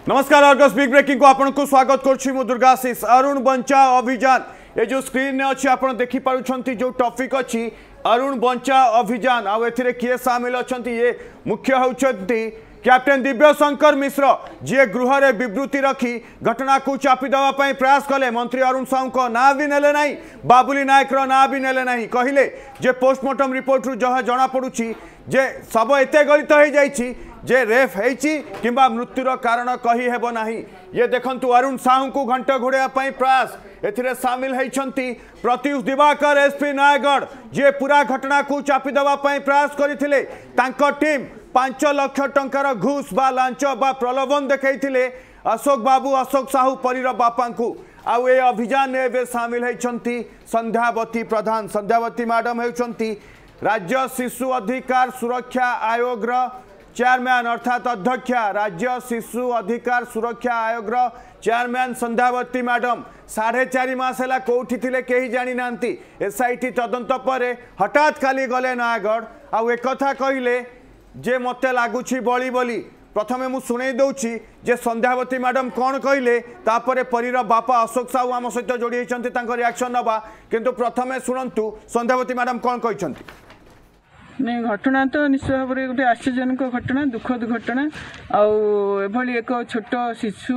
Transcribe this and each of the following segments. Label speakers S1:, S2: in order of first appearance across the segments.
S1: नमस्कार Argus big breaking को आपको स्वागत करुच्ची मु दुर्गाशीष। अरुण बंचाओ अभियान ये जो स्क्रीन में अच्छी आप देखी पार्टी जो टॉपिक अच्छी अरुण बंचाओ अभियान आउ ए किए सामिल अच्छा ये मुख्य होती कैप्टेन दिव्यशंकर मिश्र जी गृह में विवृत्ति रखी घटना को चापी देवाई प्रयास कले। मंत्री अरुण साहू को ना भी नेले ना बाबुली नायक ना भी नेले ना कहले जे पोस्टमार्टम रिपोर्ट रु जहाँ जना पड़ुछि जे सब एत गलित हो जाइछि जे रेफ होइछि किंबा मृत्युर कारण कही हेबो नाही। ये देखंतु अरुण साहू को घंट घोड़ाया प्रयास एथिरे सामिल होइछंती प्रत्युष दिवाकर एसपी नयगढ़ जे पूरा घटना को चापी देवाई प्रयास करथिले। तांको टीम 5 लाख टंकार घूस बा लांच बा प्रलोभन देखैथिले अशोक बाबू अशोक साहू परीर बापा को आउ ए अभियान एवं सामिल होइछंती संध्यावती प्रधान। संध्यावती मैडम होइछंती राज्य शिशु अधिकार सुरक्षा आयोग चेयरमैन अर्थात अध्यक्षा राज्य शिशु अधिकार सुरक्षा आयोग चेयरमैन संध्यावती मैडम 4.5 मास है कौटी थे कहीं जानी ना एसआईटी तदंत पर हठात खाली गले नयगढ़ आउ एक कथा कहले जे मते लगुच बली बोली। प्रथमे मु शुणई दौची जे संध्यावती मैडम कौन कहले तापर परीर बापा अशोक साहू आम सहित जोड़ी होती रिएक्शन नवा किंतु प्रथमे शुणु संध्यावती मैडम कौन कहते।
S2: नहीं घटना तो निश्चय भाव में गोटे आश्चर्यजनक घटना दुखद घटना आभली एक छोट शिशु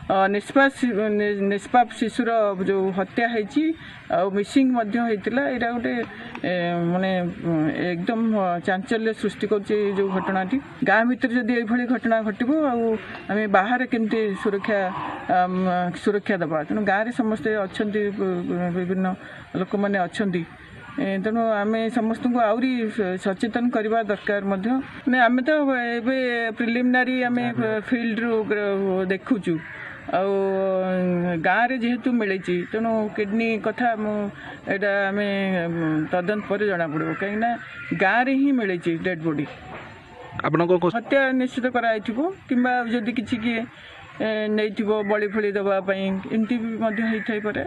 S2: निष्पाप शिशुर जो हत्या होती मिसिंग होता यहाँ गोटे माने एकदम चांचल्य सृष्टि कर जो घटनाटी गाँ भीतर जदि ये घटना घटब आम बाहर केमती सुरक्षा दबा तेणु गाँव में समस्ते अच्छा विभिन्न लोक मैंने अच्छा तेणु आम समस्त को आहरी सचेतन करवा दरकार आम तो ये प्रिलिमिनारी आम फिल्ड रू देखुचु गाँव में जेहेतु मिले तेणु किडनी कथा मुझा आम तदंत पर जना पड़ो कहीं गाँव में ही मिले डेड बॉडी हत्या निश्चित कराई किंबा जदि किसी किए नहीं बड़ी फली देवाई एमती भी पारे।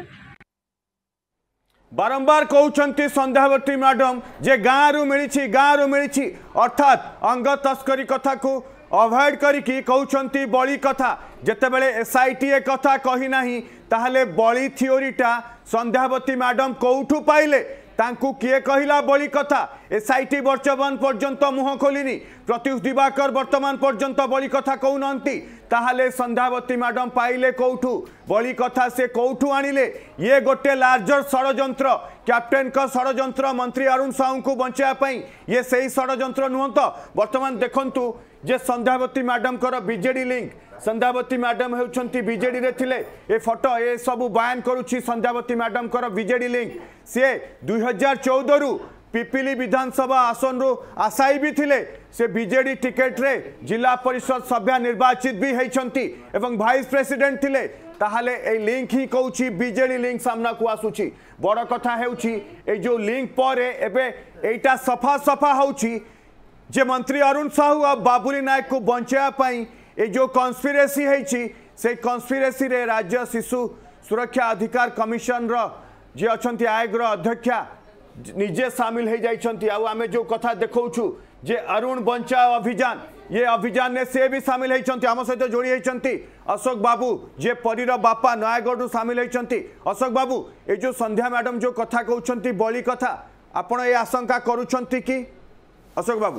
S1: बारंबार कहते संध्यावती मैडम जे गाँव मिली अर्थात अंग तस्करी कथा को अवॉइड करिकी कहउछंती बली कथा जेतेबेले एसआईटी ए कथा कही नाही ताहले बली थियोरीटा संध्यावती मैडम कोउठू पाइले तांकू किए कहिला बली कथा। एसआईटी वर्तमान पर्यंत मुह खोलिनी प्रत्युष दिवाकर वर्तमान पर्यंत बली कथा कहउनंती ताहले संध्यावती मैडम पाइले कौठू बली कथा से कौठू आनिले। ये गोटे लार्जर षड़यंत्र कैप्टेन का षड़यंत्र मंत्री अरुण साहू को बचाई ये सही षड़यंत्र नुहत। वर्तमान देखंतु जे संध्यावती मैडम कर बीजेडी लिंक संध्यावती मैडम होती बीजेडी रे थिले ए फोटो ये सब बयान करुच्ची संध्यावती मैडम कर बीजेडी लिंक सी 2014 रु पिपिली विधानसभा आसन रु आशायी भी थिले से बीजेडी टिकेट रे जिला परिषद सभ्य निर्वाचित भी होती एवं वाइस प्रेसिडेंट थिले ताहले ए लिंक ही कहूँ बीजेडी लिंक सामना को आसुची। बड़ कथा है जो लिंक पर एबे एटा सफा सफा होची जे मंत्री अरुण साहू और बाबुली नायक को बचाई ये जो कन्स्पिरेसी है से कन्स्पिरेसी रे राज्य शिशु सुरक्षा अधिकार कमिशन जी अच्छा आयोग अध्यक्षा निजे सामिल हो जाइछंती। आमे जो कथा देखौछु जे अरुण बंचाओ अभियान ये अभियान ने से भी सामिल होती आम सहित जोड़ी होती अशोक बाबू जे परीर बापा नयगढ़ सामिल होती। अशोक बाबू ये जो संध्या मैडम जो कथा कहते बली कथा आपण ये आशंका करुछंती कि अशोक बाबू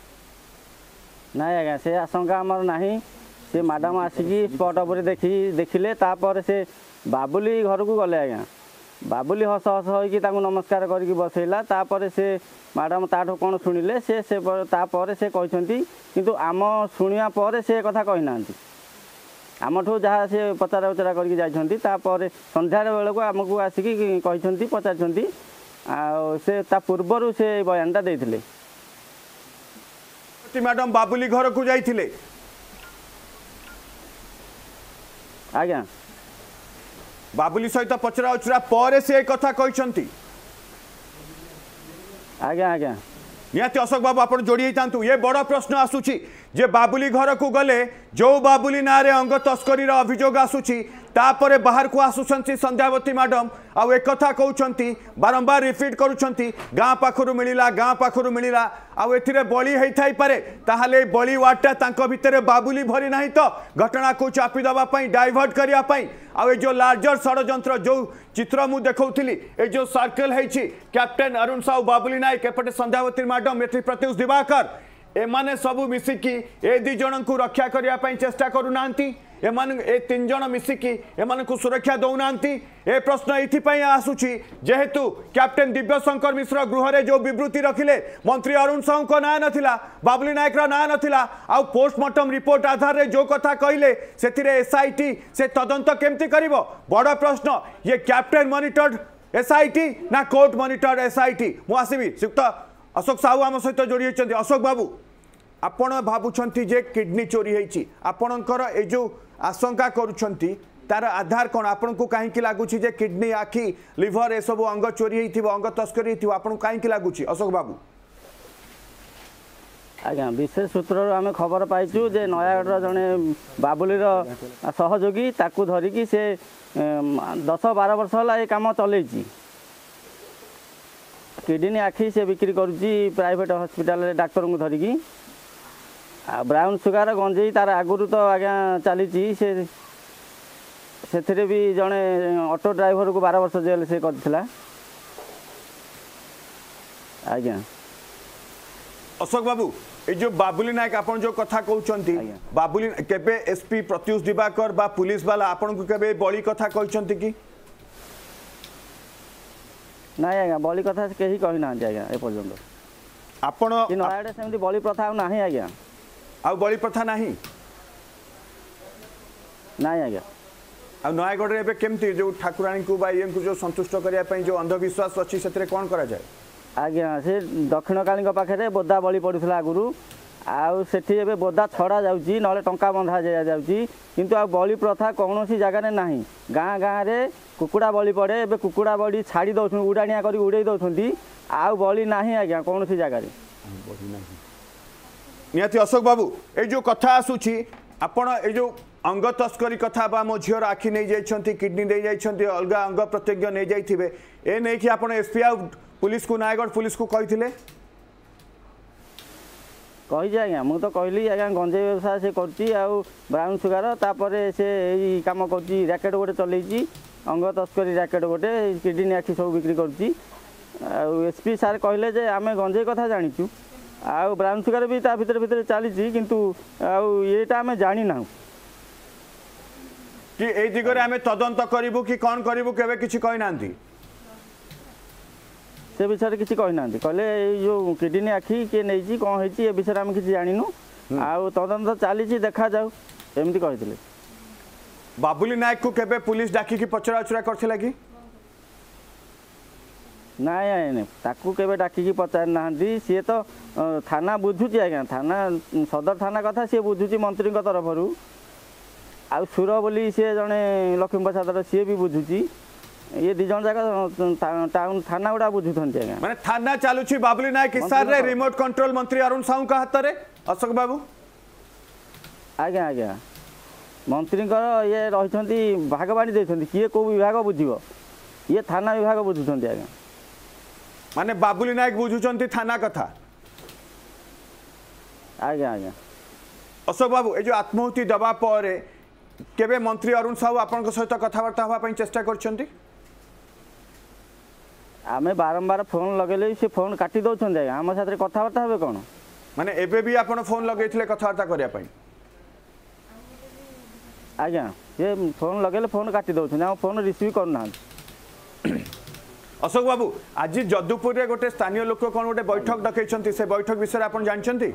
S3: नहीं आज्ञा से आशंका आमर नहीं से मैडम आसिकी स्पट उपर देखिले तापर से बाबुली घर को गले आज्ञा बाबुली हस हस हो नमस्कार करके बसैला तापर से मैडम ताठू कौन शुणिले से तापर से कहते किंतु आम शुणा पर से कथा कही ना आमठू जहाँ से पचारा उचरा करके जाइछंती तापर संध्या बेलू आमको आसिकी कहते पचारछंती से ता पूर्वर से बयानटा देथिले।
S1: मैडम बाबुली घर को जाइथिले
S3: आज्ञा
S1: बाबुली सहित पचरा उचरा पर से कथा कहते
S3: आज्ञा आज्ञा
S1: निहाती अशोक बाबू आप जोड़ी होता ये बड़ प्रश्न आसूची जे बाबुली घर को गले जो बाबुली ना रे अंग तस्करी अभियोग आसूची तापर बाहर को आसुंच संध्यावती मैडम आउ एक कथा कहते बारंबार रिपीट करुँच गाँ पाखर मिलला गाँ पाखर मिलला आउ ए बली होई पारे ताहले बली वार्डटा भितर बाबुली भरी ना तो घटना को चापी देवाई डाइवर्ट करने आउ जो लार्जर षड्यंत्र जो चित्र मु देखौली ए जो सर्कल है कैप्टेन अरुण साहू बाबुली नायक एपटे संध्यावती मैडम ये प्रत्युष दिवाकर एमाने सबू मिसिकी ए दी जन को रक्षा करने चेष्टा करूना ए तीन जन मिसिकी एमान को सुरक्षा दौना ए प्रश्न ये आसूची जेहेतु कैप्टेन दिव्यशंकर मिश्र गृह रे जो विवृत्ति रखिले मंत्री अरुण साहू को ना नथिला बाबुली नायक ना नथिला आउ पोस्टमार्टम रिपोर्ट आधार रे जो कथा कहले सेथिरे एसआईटी से तदंत केमती करिवो बड़ प्रश्न ये कैप्टेन मॉनिटर्ड एसआईटी ना कोर्ट मॉनिटर्ड एसआईटी मु आसीबी सुक्त अशोक साहू आम सहित जोड़ी होती अशोक बाबू आपण भावुंट जे किडनी चोरी होती आपणकर ए जो आशंका करुँच तार आधार कौन आपन को कहीं लगुच किडनी आखि लिभर ए सब अंग चोरी हो अंग तस्करी आपन कहीं लगुच अशोक बाबू
S3: आज्ञा विशेष सूत्र आम खबर पाइचु जे नयागढ़ जड़े बाबुलीर सहयोगी ताकू धरिकी से 10-12 वर्ष है ये कम चल किडनी आखि से बिक्री करुच्ची प्राइवेट हॉस्पिटल डाक्तर को धरिकी ब्राउन सुगार गंजेई तार आगुरी तो आज्ञा चली से भी जड़े ऑटो ड्राइवर को 12 वर्ष जेल से करथिला आज्ञा
S1: अशोक बाबू ये जो बाबुली नायक आपन जो कथा कहउचंती बाबुली केबे एसपी प्रत्युष दिवाकर बा पुलिस वाला आपन को केबे बड़ी कथा कहउचंती कि
S3: ना आज्ञा बली कथा से कहीं कही ना आज्ञा ए पर्यंत
S1: आपण
S3: कि नयागढ़ सेमती बली प्रथा नाही आज्ञा
S1: आ बली प्रथा नाही
S3: ना आज्ञा
S1: आ नयागढ़ रे केमती जो ठाकुराणी को बा ये जो संतुष्ट करिया पई जो अंधविश्वास अछि सेतरे कोन करा जाय
S3: आज्ञा से दक्षिण काली पाखे बोदा बली पड़ूला आगुरी आउ सेठी एबे बोदा छड़ा जाउची नले टंका बंधा जाउची किंतु आ बली प्रथा कौन सी जगह नहीं गाँ गाँ रे कुकुड़ा बली पड़े एबे कुकुड़ा बली छाड़ी दौन उड़ाणिया कर उड़े दौरान आउ बली नहीं आज्ञा कौन सी जगह
S1: निहाती अशोक बाबू ये जो कथा आसूची आपण ए जो अंग तस्करी कथा बा मो झीर आखि नहीं जाइछंती किडनी नहीं जाइछंती अलग अंग प्रत्यंग नहीं जाइथिबे ए नहीं कि आपण एसपी आ पुलिस को नयागढ़ पुलिस को कही
S3: कही आज्ञा मुझे तो कहली आज्ञा गंजेई व्यवसाय से करची आउ ब्राउन सुगार तापर से यही कम कर रैकेट गोटे चलैची अंग तस्करी रैकेट गोटे किडनी आखि सब बिक्री करची एसपी सार कहले जे आमे गंजेई कथा जानिचु आउ ब्राउन सुगार भी ता भितर भितर चली किंतु आउ येटा आमे जानि ना
S1: कि ए दिगरे आमे तदंत करिवु कि कोन करिवु केबे किछि कहि नांती
S3: से विषय किसी कहना कहले जो किडनी आखि किए नहीं कौन होती ए विषय आम किसी जानू आउ तदंत चली देखा जाऊ एमती कहते
S1: बाबुली नायक को केबे पुलिस डाकी की पचराउचरा करथिला कि
S3: नाई ताकू केबे डाकी पचार ना सी तो थाना बुझुची आज्ञा थाना सदर थाना कथा सी बुझुची मंत्री तरफ आउ सुर बोली सी जड़े लक्ष्मी प्रसाद सी भी बुझुची ये दी जन जगह टाउन थाना गुड़ा बुझुथन आज्ञा
S1: माने थाना चालुची बाबुली नायक इसार रे रिमोट कंट्रोल मंत्री अरुण साहू का हाथ रे अशोक बाबू
S3: आज्ञा आज्ञा मंत्री ये रही भागवाणी देते किए को विभाग बुझिबो ये थाना विभाग बुझुथन आज्ञा
S1: माने बाबुली नायक बुझुचंती थाना कथा
S3: आज्ञा आज्ञा
S1: अशोक बाबू ये जो आत्माहुति दबा पर केबे मंत्री अरुण साहू आपन सहित कथबार्ता हवा पई चेष्टा करछंती
S3: आमे बारंबार फोन लगेले से फोन काटी दौरान आज्ञा आम साथ कथबार्ता हे कौन
S1: माने एबे भी आपन फोन लगेइथिले कथबार्ता करिया पई
S3: आज्ञा ये फोन लगेले फोन काटी दौरान आम फोन रिसीव करना
S1: अशोक बाबू आज जदुपुर रे गोटे स्थानीय लोक कोन गोटे बैठक डकैछंती से बैठक विषय आपन जानछंती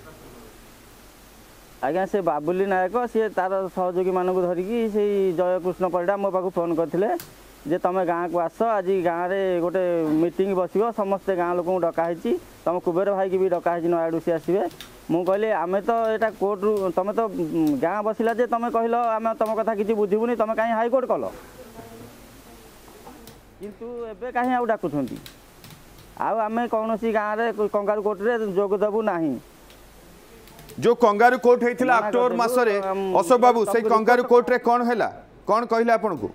S3: आज्ञा से बाबुली नायक सी तार सहयोगी मानक धरिकी से जयकृष्ण परिडा मो पाक फोन करते जे तुम गाँव को आस आज गाँव में गोटे मीटिंग बसो समस्ते गाँव लोक डकाही तुम कुबेर भाई की भी डकाही नयागढ़ सी आसवे मु कहली आमे तो यहाँ कोर्ट रु तुम तो गाँ बसला जे तुम कहल आम तुम कथा किसी बुझुनी तुम कहीं हाईकोर्ट कल किंतु एबे कहीं आउ डाकुछंती आमे कौन सी गाँव में कंगारू कोर्ट रे जोग देबू नाही
S1: जो कंगारू कोर्ट होता अक्टोबर मासरे अशोक बाबू से कंगारू कोर्ट रे कौन है कौन कहले आपन को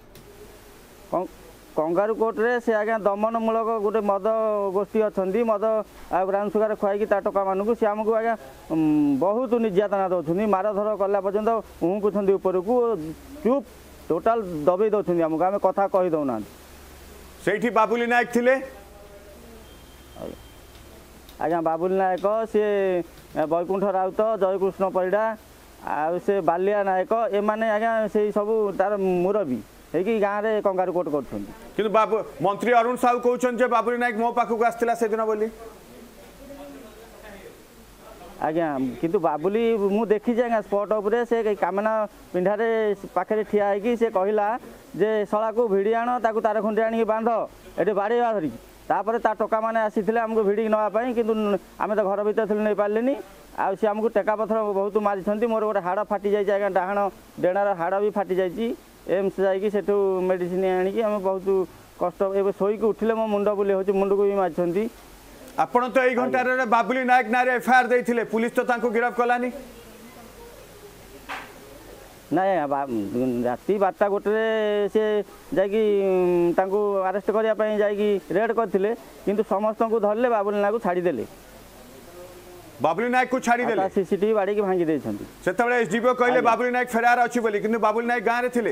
S3: कंगारू कोर्ट रे से आज्ञा दमनमूलक गोटे मद गोष्ठी अच्छा मद आ ब्राउन सुगार खुआई ता टका मानक सी आमको आज्ञा बहुत निर्यातना दौरान मारधर कला पर्यंत उहुकुंट उपरक चुप टोटाल दबे दौरान आमको आम कथा कही दौना
S1: से बाबुली नायक थिले
S3: आज्ञा बाबुली नायक सी बैकुंठ राउत जयकृष्ण परिड़ा आ से बालिया नायक एमाने आज्ञा से सब तार मुरबी है गाँव में कंगारू कोर्ट कर
S1: बाबू मंत्री अरुण साहू कहते बाबुली नायक मो पाखक आसला से दिन बोली
S3: आज्ञा किंतु बाबुली मु देखी आज्ञा स्पॉट उपरे से कामना पिंढारे पाखे ठिया है से कहला जे शला को भिड़ी आण ताकू तार खुंडी आनिक बांध ये बाड़े धरिकी तापर ता टका मैंने आसी आमको भिड़ी नापी कि आम तो घर भर थी नहीं पारे आ सी आमको टेका पथर बहुत मारी मोर गोटे हाड़ फाटी जाए आज्ञा डाहाण डेणार हाड़ भी फाटी जाइए एम्स जाकि सेठू मेडिसिन आनिकी आम बहुत कष्ट ए शोक उठिले मो मुंड बुले हो मुंड को भी मारी
S1: आपण तो यही घंटार बाबुली नायक ना एफआईआर देते पुलिस तो गिरफ्त कलानी
S3: ना राति 12टा गोटे से जाकि आरेस्ट करने जाकि रेड करते किंतु समस्त को धरले बाबुली नायक को छाड़ीदे
S1: बाबुली नायक को छाड़ीदे
S3: सीसीटीवी बाड़ी भांगी देछंती
S1: सेतबेले एसडीओ कहले बाबुली नायक फेरार अछि बोली किंतु बाबुली नायक गाँव रे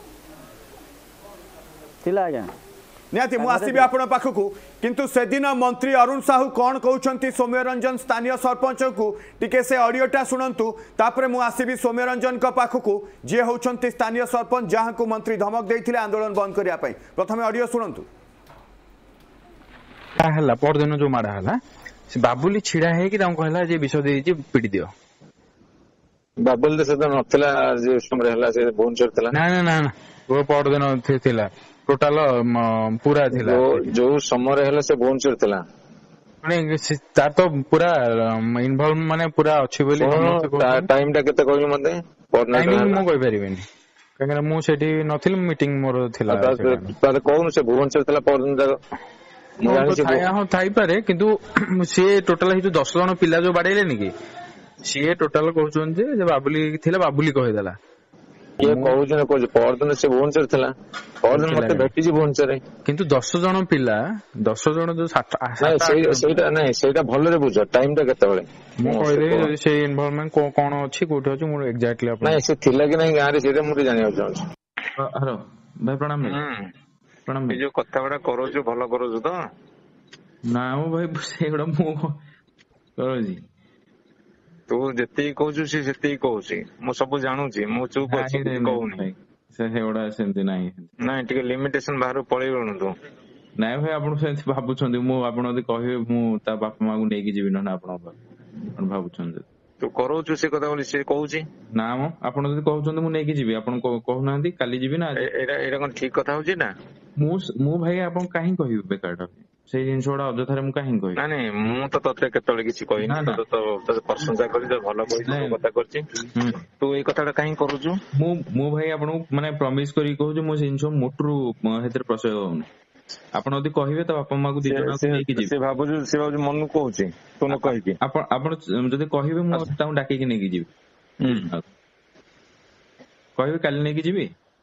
S3: थिला आज्ञा
S1: निहाती मु आसबि आपण पाखकू किंतु से दिन मंत्री अरुण साहू कौन कहते सौम्य रंजन स्थानीय सरपंच को टिके से ऑडियोटा शुणु तापर मु आसबि सौम्य रंजन पाखकू जी होउछंती स्थानीय सरपंच जहां को मंत्री धमक देथिले आंदोलन बंद करिया पई प्रथमे ऑडियो शुणु
S4: हला पर दिन जो माडा हला से बाबुली छिड़ा है कि ताऊ कहला जे विषय देछि पिटी दियो
S5: बाबुल से तो नथला जे समय हला से भुवनेश्वर थला
S4: ना ना ना वो पर दिन थिला टोटाल पूरा थिला
S5: जो समय हला से भुवनेश्वर थला
S4: माने तार तो पूरा इन्वॉल्व माने पूरा अछि बोली
S5: टाइम टा केते कहलु मते
S4: टाइमिंग मो कहि परिबेनी काहे मु सेठी नथिल मीटिंग मोर थिला
S5: तार कोन से भुवनेश्वर थला पर दिन जाक
S4: थाई पारे किंतु सी टोटाल ही 10 जन पिला जो बाड़ेले निकी सी टोटाल कहउछन जे बाबुली थिला बाबुली कहि देला
S5: ये कहउछन को परदिन से भुवनेश्वर थला परदिन मते भेटी जी भुवनेश्वर
S4: किंतु 10 जन पिला 10 जन जो 7
S5: सेटा नहीं सेटा भलो रे बुझ टाइम टा केते बेले
S4: मु कहले से इन्वॉल्वमेंट कोन अछि कोठी अछि मु एग्जैक्टली अपन
S5: नहीं से थिला कि नहीं गां रे सेटा मु जानियो चाहू
S4: हेलो भाई प्रणाम प्रणाम
S5: जो कथा बडा करो जो भलो करो जो तो
S4: ना मु भाई सेगडा मु करो जी
S5: तू जति कहू से जति कहू मु सब जानू मु चुप अछि कहूनी
S4: सेगडा सेंति नाही
S5: नाही टिके लिमिटेशन बाहर पळेइबनु तू
S4: नाही भाई आपण सेंति भाबुछंदी मु आपण जदी कहिबे मु ता बापा मां को नेकी जिबि न आपण भाबुछंदी
S5: तू करो से कथा बोली से कहूची
S4: ना मो आपण जदी कहउछंदी मु नेकी जिबि आपण कहू नांदी काली जिबि ना
S5: एरा एरा कोन ठीक कथा होची ना
S4: मु भाई आपण काहे कहिबे बेकारटा से जिनसोडा अजथारे मु काहे कहि
S5: ना नहीं मु तो तते केतले किछि कहिनी तो प्रशंसा करी तो भलो कहि कथा करछि तू ए कथाटा काहे करूछु
S4: मु भाई आपण माने प्रॉमिस करी कहू मु जिनसो मोटरू हेतर प्रसय होउनी आपण यदि कहिबे त बापा मां को दी जना को नेकी जिबि
S5: से भाबुछु मन कहूछि तू न कहि कि
S4: आपण जदी कहिबे मु ताऊ डाकी कि नेकी जिबि कहिबे काली नेकी जिबि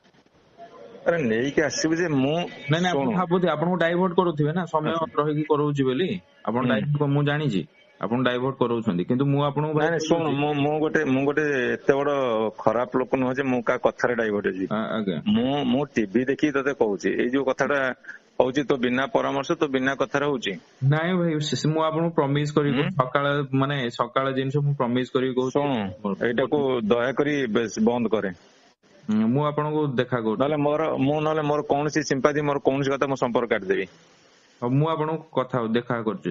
S5: अरे नहीं के आसीबे जे मु
S4: नै नै आपण भाबुथि आपण को डाइवर्ट करूथिबे ना समय रहि कि करूछि बोली आपण डाइवर्ट मु जानि छी आपण डाइवर्ट करूछंदी किंतु मु आपण
S5: नै सुन मु गोटे एते बड़ खराब लोक न हो जे मु का कथा रे डाइवर्ट जी मु टीवी देखि तते कहूछि ए जो कथाटा होउछि तो बिना परामर्श तो बिना कथा रे होउछि
S4: नै भाई मु आपण प्रॉमिस करी सकाळ माने सकाळ जिंस मु प्रॉमिस करी कहू
S5: सुन एटा को दया करी बंद करे
S4: मु आपण को देखा को
S5: नले मोर कोन सी सिंपैथी मोर कोन सी कथा मो संपर्क काट देबी
S4: मु आपण को कथा देखा करछु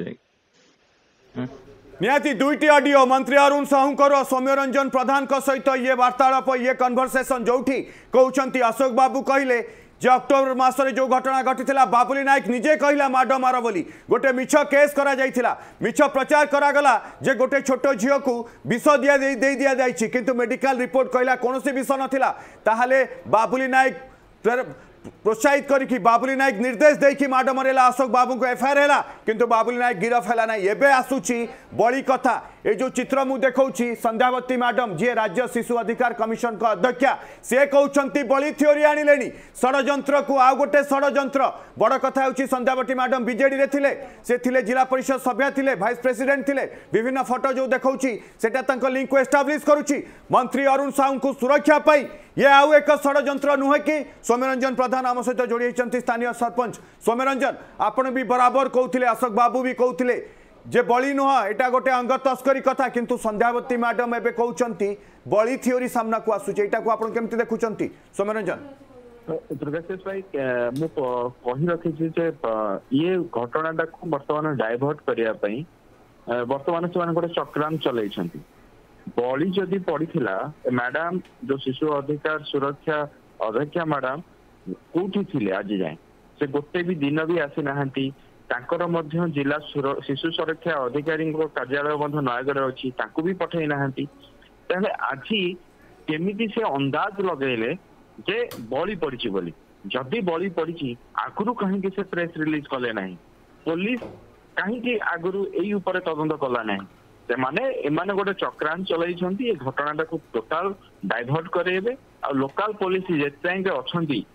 S1: निहाती दुईटी ऑडियो मंत्री अरुण साहू सौम्य रंजन प्रधान सहित ये वार्तालाप ये कन्वर्सेशन जोठी कहते अशोक बाबू कहले जे अक्टोबर मासरे जो घटना घटी बाबुली नायक निजे कहला माड मार बोली गोटे मिछ केस करा जाइथिला मिछ प्रचार करागला जे गोटे छोट झील को विष दि जाइछि किंतु मेडिकल रिपोर्ट कहला कोनोसी विष नथिला ताहाले बाबुली नायक प्रोत्साहित करी बाबुली नायक निर्देश देकी माड मरेला अशोक बाबू को एफआईआर है किंतु बाबुली नायक गिरफ है ना एबे आसुची बड़ी कथा ये जो चित्र मु देखौछि संध्यावती मैडम जी राज्य शिशु अधिकार कमिशन का अध्यक्षा से कहउछंती बली थ्योरी आनिलेनी षडयंत्र को आ गोटे षडयंत्र बड़ कथा होछि संध्यावती मैडम बीजेडी रे थिले से थिले जिला परिषद सभ्य थिले भाइस प्रेसिडेंट थिले विभिन्न फोटो जो देखौछि सेटा तांको लिंक को एस्टाब्लिश करूछि मंत्री अरुण साहू को सुरक्षा पाई ये आउ एक षडयंत्र नुहे कि सौम्यरंजन प्रधान आम सहित जोड़ी होती स्थानीय सरपंच सौम्यरंजन आपण भी बराबर कहते अशोक बाबू भी कहते जे बली नुह एटा गोटे अंग तस्करी कथा किंतु संध्यावती मैडम एबे कहउचंती बली थ्योरी सामना को आसुचे एटा को आपण केमति देखुचंती सौम्यरंजन
S6: दुर्गाशेष भाई मु कहि रखि जे ये घटनाटा को वर्तमान डाइवर्ट करिया पई वर्तमान से गोटे चक्रांत चलैछंती बली जदि पड़ीथिला मैडम जो शिशु अधिकार सुरक्षा अध्यक्षा मैडम कोठी थिले आज जाए से गोटे भी दिन भी आसी नाहंती तांकर मध्य जिला शिशु सुरक्षा अधिकारी कार्यालय मध्य नयगढ़ अच्छी तांको भी पठे नाहंती ताले आज केमिति से अंदाज लगेले जे बली पड़ी बोली जदि बली पड़ी आगुरु कहीं से प्रेस रिलीज कले नहीं पुलिस कहीं आगुरु एई ऊपर तदंत कला नहीं से माने एमाने गोटे चक्रांत चलाइछंती ए घटनाटा को टोटल डाइवर्ट करेबे आ लोकल पुलिस जेते अछंती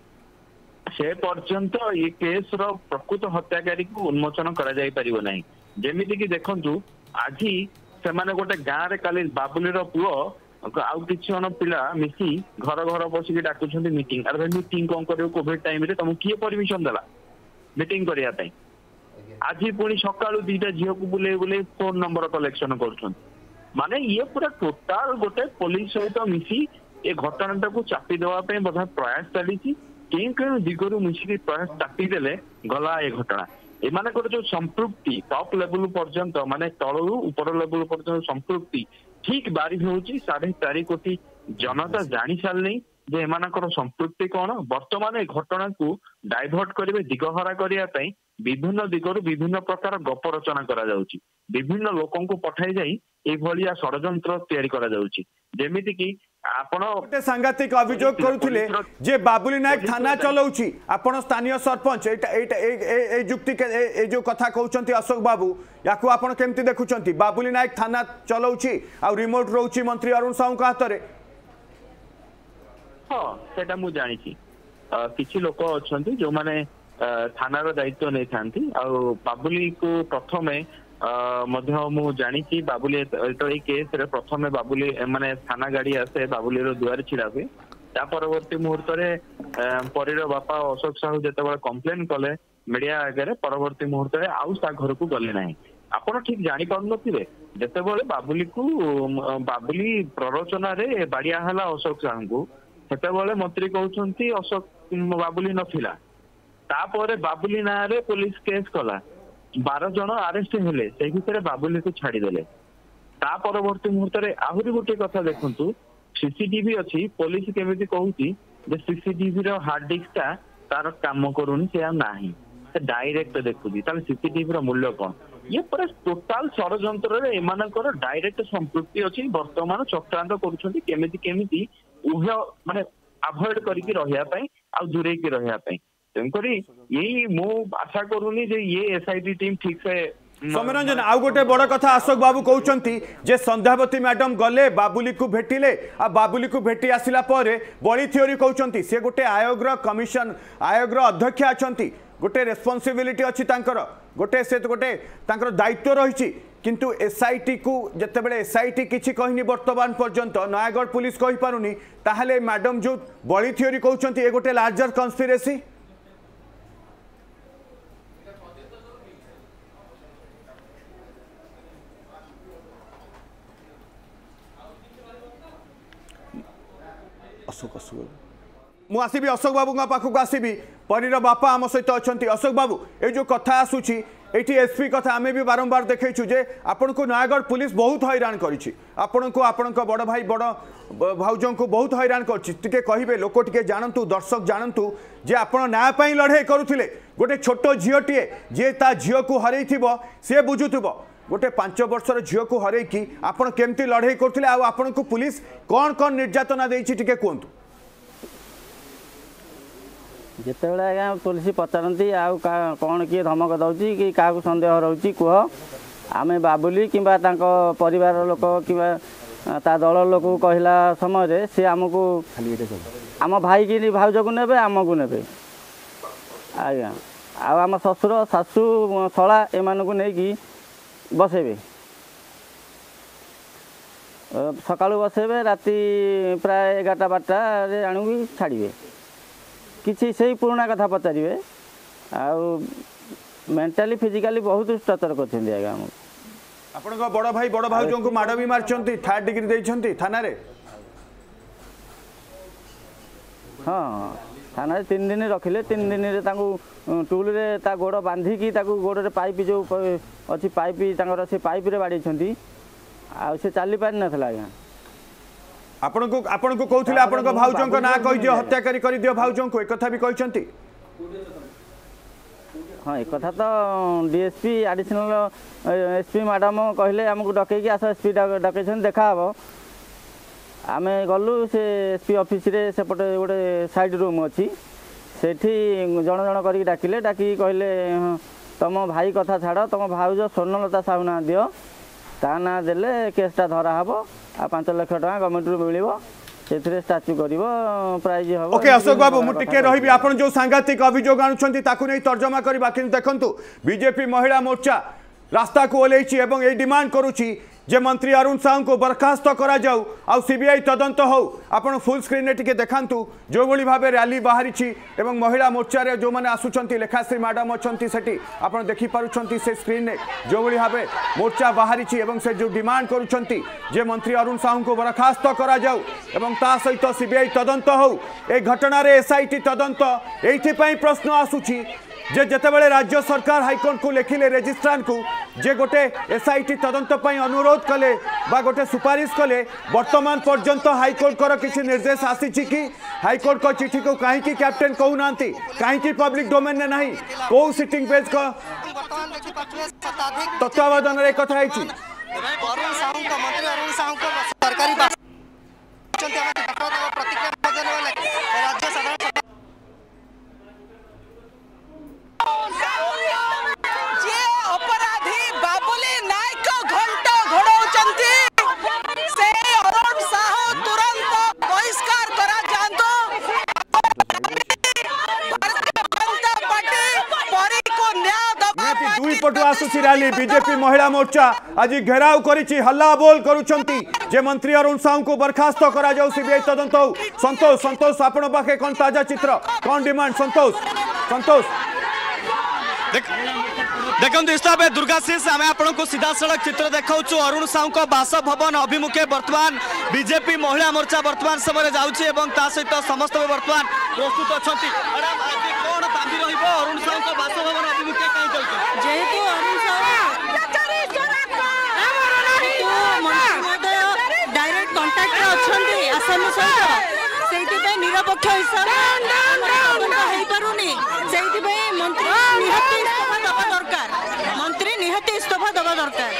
S6: से पर्यंत ये केस रो प्रकृत हत्याकारी को उन्मोचन करा जाई परिबो नाही जेमिति कि देखंतु आज से माने गोटे गां रे काली बाबुली रो पुओ आउ किछि अन पिला मिसी घर घर बसी के डाकुछंती मीटिंग अरे मीटिंग कोन करियो कोविड टाइम रे तुम किए परमिशन देला मीटिंग करिया ताई आज पुणी सकाळु दीटा झियो को बुले बुले फोन नंबर कलेक्शन कर माने ये पूरा टोटाल गोटे पुलिस सहित मिसी ए घटनाटा को चापी देवा पे बधा प्रयास चली कें दिगरु मिसी प्रयास चापी देले गला ए घटना एमानकर जो संपृक्ति टॉप लेवल पर्यंत माने तळु ऊपर लेवल पर्यंत संपृक्ति ठीक बारी होची 4.5 कोटी जनता जानी सारले जे एमानकर संपृक्ति कोन वर्तमान ए घटना को डाइवर्ट करिवे दिगहरा करिया पई विभिन्न दिगरु विभिन्न प्रकार गप रचना करा जाउची विभिन्न लोकन को पठाई जाई ए भलिया षडयंत्र तयारी करा जाउची जेमिति कि आपण
S1: गोटे सांघातिक अभियोग करुथिले जे बाबुली नायक थाना चलाउची आपण स्थानीय सरपंच ए जुक्ति ए जो कथा कहउचंती अशोक बाबू याकू आपण केमति देखुचंती बाबुली नायक थाना चलाउची आ रिमोट रहउची मंत्री अरुण साहू का हाथ रे
S6: हां सेटा मु जानि छी किछि लोक अछंती जो माने थानार दायित्व नहीं थांती बाबुली को प्रथमे मु जानी बाबुली तो केस रे प्रथमे बाबुली माने थाना गाड़ी आसे बाबुली रो दुआर छिड़ा हुए ता परवर्ती मुहूर्त रे परीर बापा अशोक साहू जेते कंप्लेन कले मीडिया आगे परवर्ती मुहूर्त रे आउ सा घर को गले नहीं आपण ठीक जानी पार नथिबे जेते बेले बाबुली को बाबुली प्ररोचना रे बाड़िया हला अशोक साहू को सेते बेले मंत्री कहउछंती अशोक बाबुली नथिला तापर बाबुली ना रे पुलिस केस कला 12 जन अरेस्ट हेले से भितर बाबुली को छाड़ी देले ता परवर्ती मुहूर्त रे आहुरी गोटे कथा देखंतु सीसीटीवी अछि पुलिस केमिति कहूची जे सीसीटीवी रो हार्ड डिस्क ता तार काम करूनी से नाही से डायरेक्ट देखुची ताले सीसीटीवी रो मूल्य कोन ये पूरा टोटल षडयंत्र रे एमानकर डायरेक्ट संपृक्ति अछि वर्तमान चक्रांत करूछंती केमिति केमिति उह माने अवॉइड करिकि रहिया पई आ दूरे की रहिया पई तेमकरी यही मु आशा करूनी जे ये एसआईटी टीम ठीक से
S1: सौम्यरंजन आउ गोटे बड़ कथा अशोक बाबू कहउचंती जे संध्यावती मैडम गले बाबुली को भेटिले आ बाबुली को भेटी आसिला परे बड़ी थ्योरी कहउचंती से गोटे आयोग रो कमिशन आयोग रो अध्यक्ष अछंती गोटे रेस्पोंसिबिलिटी अछि तांकर गोटे से गोटे तांकर दायित्व रहिछि किंतु एसआईटी को जते बेले एसआईटी किछि कहिनी वर्तमान पर्यंत नयागढ़ पुलिस कहि पारुनी ताहले मैडम जो बड़ी थ्योरी कहउचंती ए गोटे लार्जर कन्स्पिरेसी मुझे अशोक बाबू पाखक आसबि परीर बापा आम सहित अच्छा अशोक बाबू ये जो कथा आसूची एटी एसपी कथा आम भी बारंबार देखु जे आपण को नयागढ़ पुलिस बहुत हैरान करी आपण को आपण बड़ भाई बड़ भाउजों को बहुत हैरान करके कहे लोक टे जानतु दर्शक जानतु जे आपण न्याय लड़े करुले गोटे छोट झीटे जी ता झील को हर सी बुझुव गोटे 5 वर्षर झील को हर आपण केमती लड़े करते आपण को पुलिस कौन कौन निर्यातना देती कहतु
S3: जितेबाला आज्ञा पुलिस पचारती आउ कौन किए धमक दौर कि क्या सन्देह रोचे कह आमे बाबुली किंबा तांको परिवार लोक किंबा ता दल लोक कहला समय से आमको आम भाई की भाउज को नेबे आमको नेबे आज्ञा आम ससुर शाशु शला एमान को नहीं बसेबे सकाळु बसेबे राति प्राय 11-12 आणुकी छाड़िबे किसी से पुराना कथा पचारे आउ मेंटाली फिजिकली बहुत टर्चर करछन्ती आज्ञा हम
S1: आपण बड़ भाई बड़ भाउज को माड़ भी मारछन्ती 3rd डिग्री देछन्ती थाना रे
S3: हाँ थाना 3 दिन रखिले 3 दिन रे तांको टूल रे ता गोड़ बांधिकी ताको गोड़ रे पाइप जो अछि पाइप तांकर से पाइप रे बाड़ी छन्ती आ से चाली पार नथला आज्ञा
S1: आपण को कहथिले आपण को भाउजों को ना कहि दियो हत्याकारी करि दियो भाउजों को एक कथा भी कहिसंती
S3: हाँ एक कथा तो डीएसपी एडिशनल एसपी मैडम कहले हमको डकैकी आस एसपी डकैछन देखा हबो आमे गलु से एसपी ऑफिस रे सेपटे गोटे साइड रूम अछि सेठी जण जण करी डाकिले डाकी कहले तम भाई कथा छाड़ तम भाउज स्वर्णलता साहू ना दियो ता ना देले केसटा धरा हबो आ 5 लाख टका गवर्नमेंट रु मिलिबो सेथरे स्टैच्यू करिवो प्राइज हबो।
S1: ओके अशोक बाबू मु टिके रहिबी आपण जो सांघातिक अभियोग आनुछंती ताकु नै तर्जमा करिबा किन देखंतु बीजेपी महिला मोर्चा रास्ता को ओलेछि एवं ए डिमांड करूछि जे मंत्री अरुण साहू को बर्खास्त करा जाऊ आ सीबीआई तदंत हो आपण फुल स्क्रीन ने टिके देखांतु जो भली भाबे रैली बाहरी छी एवं महिला मोर्चा रे जो माने आसुचंती लेखाश्री मैडम अछंती सेठी आपण देखि पारुचंती से स्क्रीन ने जो भली भाबे मोर्चा बाहरी छी एवं से जो डिमांड करूचंती जे मंत्री अरुण साहू को बर्खास्त करा जाऊ एवं ता सहित सीबीआई तदंत हो ए घटना रे एसआईटी तदंत एथि पई प्रश्न आसुची जे जेतेबेले राज्य सरकार हाईकोर्ट को लिखिले रेजिस्ट्रार को जे गोटे एसआईटी तदंत पई अनुरोध कले बा गोटे सुपारिश कले वर्तमान पर्यंत हाईकोर्ट कर किसी निर्देश आसीछि कि हाईकोर्ट को चिठी को काहे की कैप्टन कहू नांती काहे की पब्लिक डोमेन ने नहीं को सिटिंग पेज को तत्वावधान रे कथा आइछि
S7: अरुण साहू को मंत्री अरुण साहू को सरकारी प्रतिक्रिया राज्य साधारण
S1: पटु आसुची रैली बीजेपी महिला मोर्चा आज घेराव करिछि हल्ला बोल करूछंती जे मंत्री अरुण साहू को बर्खास्त करा जाऊ सीबीआई तदंत हो। संतोष संतोष आपण पाखे कोन ताजा चित्र कोन डिमांड संतोष संतोष
S8: देखो इस दुर्गाशीष आम आपण को सीधा सड़क चित्र देखाऊँ अरुण साहू को बासभवन अभिमुखे बर्तमान बीजेपी महिला मोर्चा वर्तमान समय जाऊँगी सहित समस्त बर्तमान प्रस्तुत अच्छा कौन दाबी ररुण साहू को बासभवन अभिमुखे कहीं
S9: जेहेतु अरुण डायरेक्ट कांटेक्ट अच्छे आसाम सहित से निरपेक्ष हिसाब से मंत्री निहाती इस्तीफा दबा दरकार मंत्री निहाती इस्तीफा दबा दरकार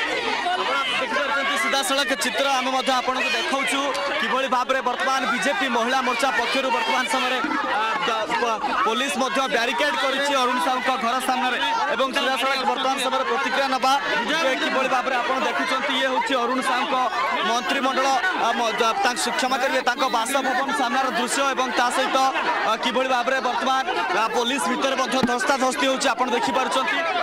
S8: सीधा सड़क चित्र आम आपको देखा कि भाव में बर्तमान बीजेपी महिला मोर्चा पक्षर बर्तमान समय पुलिस ब्यारिकेड कर अरुण साहू घर सामने और सीधा सड़क बर्तमान समय प्रतिक्रिया नवा कि भाव में आप देखुं ये हूँ अरुण साहू मंत्रिमंडल क्षमा करेंगे बासभवन सामनार दृश्य और सहित कि भाव में बर्तमान पुलिस भितर धस्ताधस्ती हो देखिपुं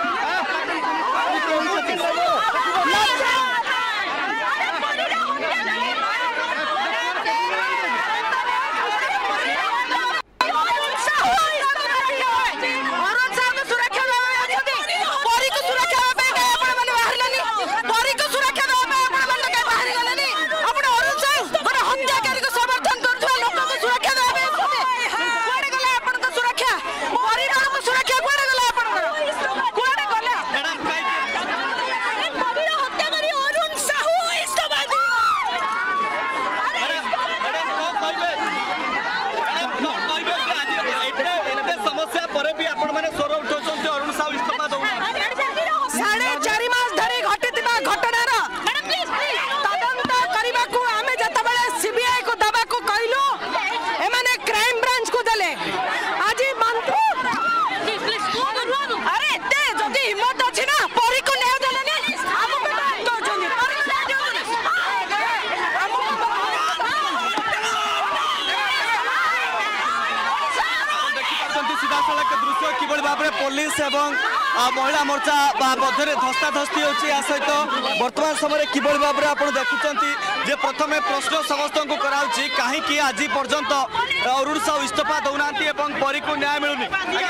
S8: भाव में पुलिस एवं महिला मोर्चा मध्य धस्ताधस्ती होची आ सहित वर्तमान समय किभली भाव में आपण देखुचंती जे प्रथमे प्रश्न समस्त को कराउची काहे कि आज पर्यंत अरुण साहू इस्तीफा दउनांती एवं परी को न्याय मिलुनी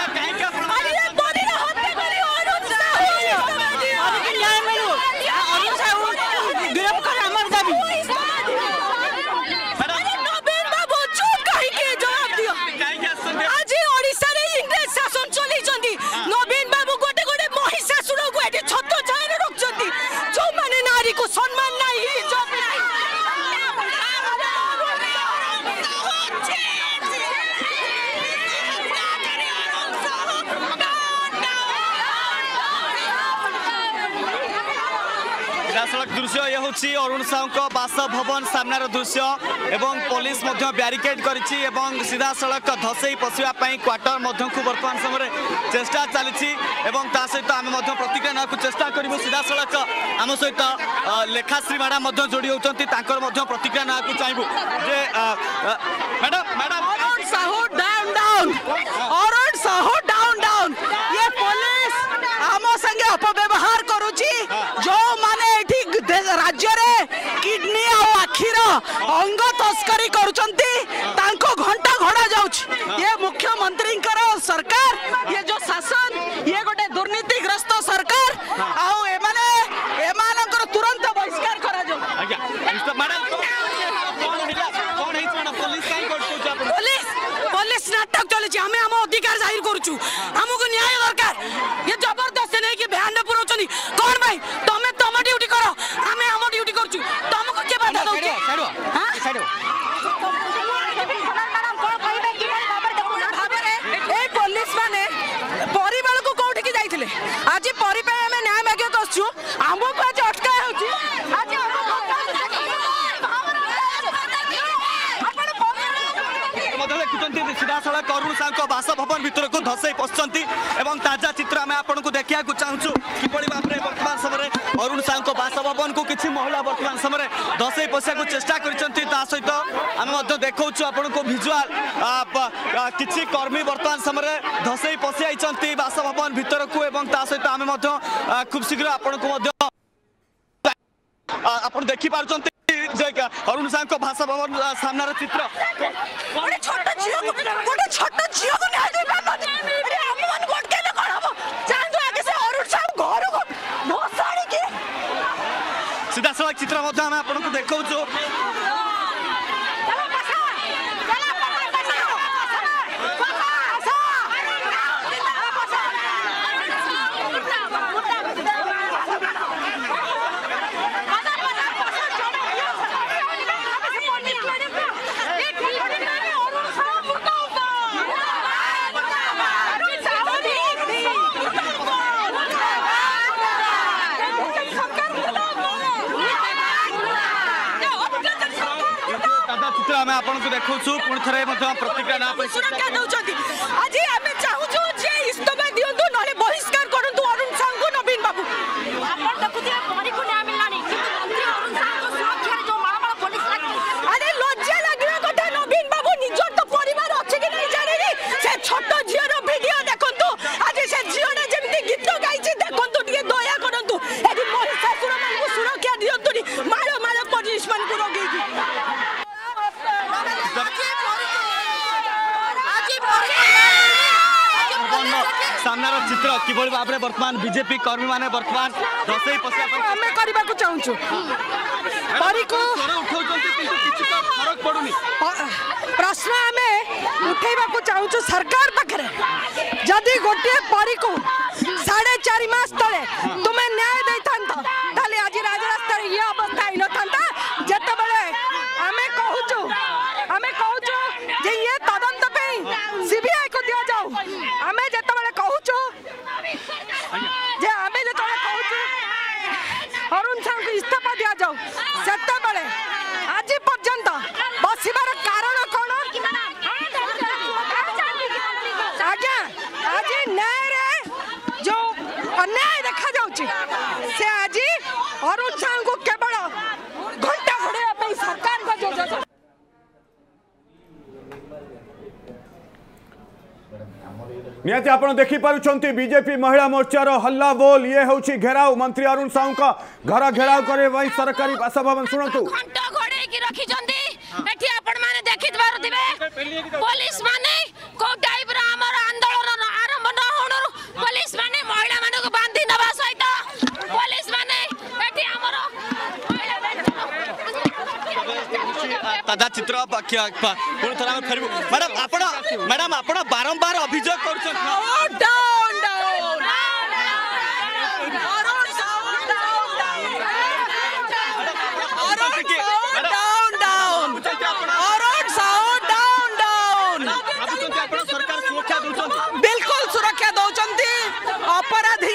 S8: दृश्य ये हूँ अरुण साहू बासभवन सामनार दृश्य एवं पुलिस ब्यारिकेड करिछि एवं सीधा सड़क धसई पशिवाई क्वार्टर को वर्तमान समय चेष्टा चली सहित आम प्रतिक्रिया ना चेष्टा करूँ सीधा सड़क आम सहित लेखाश्री मैडम जोड़ी होती प्रतिक्रिया ना चाहबू जे madam madam
S9: Arun Sahu down down Arun Sahu down down ये पुलिस आम संगे अपव्यवहार करुची जो माने राज्य रे किडनी और आखिर अंग तस्करी करुचंती तांको घंटा घोड़ा जाउछ ये मुख्यमंत्री सरकार ये जो शासन ये गोटे दुर्नीतिग्रस्त सरकार आउ एमाने एमानकर तुरंत बहिष्कार करा जो पुलिस नाटक चले हमें हम अधिकार जाहिर करूछु हमको न्याय दरकार ये जबरदस्ती नहीं कि बयान पुरौछनी कौन भाई तमे तम ड्यूटी करो हमें हम ड्यूटी करछु तुमको के बाधा दो हां साइड ए पुलिस माने परिवार को कोठी की जाइथिले आज परि पे हमें न्याय मागे तो आछू हमको आज अटका होची आज
S8: सीधा सड़क अरुण साहू बासभवन भीतर को धसई पशुंट एवं ताजा चित्र आम आपको देखा चाहूँ किभली भाव में वर्तमान समय अरुण साहू बासभवन को किसी महिला वर्तमान समय धसई पशिया चेष्टा कर आम देखा आपण को भिजुआल किसी कर्मी वर्तमान समय धसई पशि बासभवन भीतर को सहित आम खूब शीघ्र आपण को आप देखी पार्टी अरुण साहू बासभवन सामनार चित्र सीधा सड़क चित्र आपको देखा आम आपको देखा पुणी थे प्रतिक्रिया ना
S9: सुरक्षा दौरान आज आम चाहूँ जे इस्तीफा दिंतु ना बहिष्कार करूँ अरुण साहू नवीन बाबू अरे लज्जा लगे कथा नवीन बाबू निजर तो परिवार अच्छे कि नहीं जाने से छोट झीर भिडियो देखु आज से झीटा जमी गीत गाई देखु टे दया करूँ यदि महिषासुर मान सुरक्षा दिंतु मार मार पुलिस मान को लगे
S8: सामनार चित्र किभली भाव में वर्तमान बीजेपी कर्मी माने वर्तमान धसई पशिया
S9: हमें करबा को चाहूँ परी को
S8: फरक पड़ुनी
S9: प्रश्न आम उठेबा को चाहूँ सरकार पाखरे जदि गोटे परी को 4.5 मास तले तुम्हें न्याय दे ताले आज राजरास्ता ये अवस्था ही न था जत बड़े आमे कहूँ जे ये तदंत पे सीबीआई को दिया जाओ आमे जत बड़े कहूँ जे आमे जत बड़े कहूँ अरुण साहू को इस्तीफा दिया जाओ सेते बड़े आज पर्यंत बसिबार कारण कौन आज्ञा आज न्याय रे जो अन्याय देखा जाउची से आज
S1: निहाती आपण देखि पारुछंती बीजेपी महिला मोर्चार हल्ला बोल ये होछि घेराव मंत्री अरुण साहू का घर घेराव करे वही सरकारी बासभवन सुनतु
S10: घंटा घोड़े की रखी जंदी एठी आपण माने देखित बारुथिबे पुलिस माने को टाइप रा हमर आंदोलन आरंभ न होणु पुलिस माने महिला माने को बांधी नबा सहित पुलिस माने एठी हमर
S8: ताजा चित्र पुणी थोड़ा फेरबू मैडम आपण बारंबार अभियोग कर
S9: बिल्कुल सुरक्षा दौरान अपराधी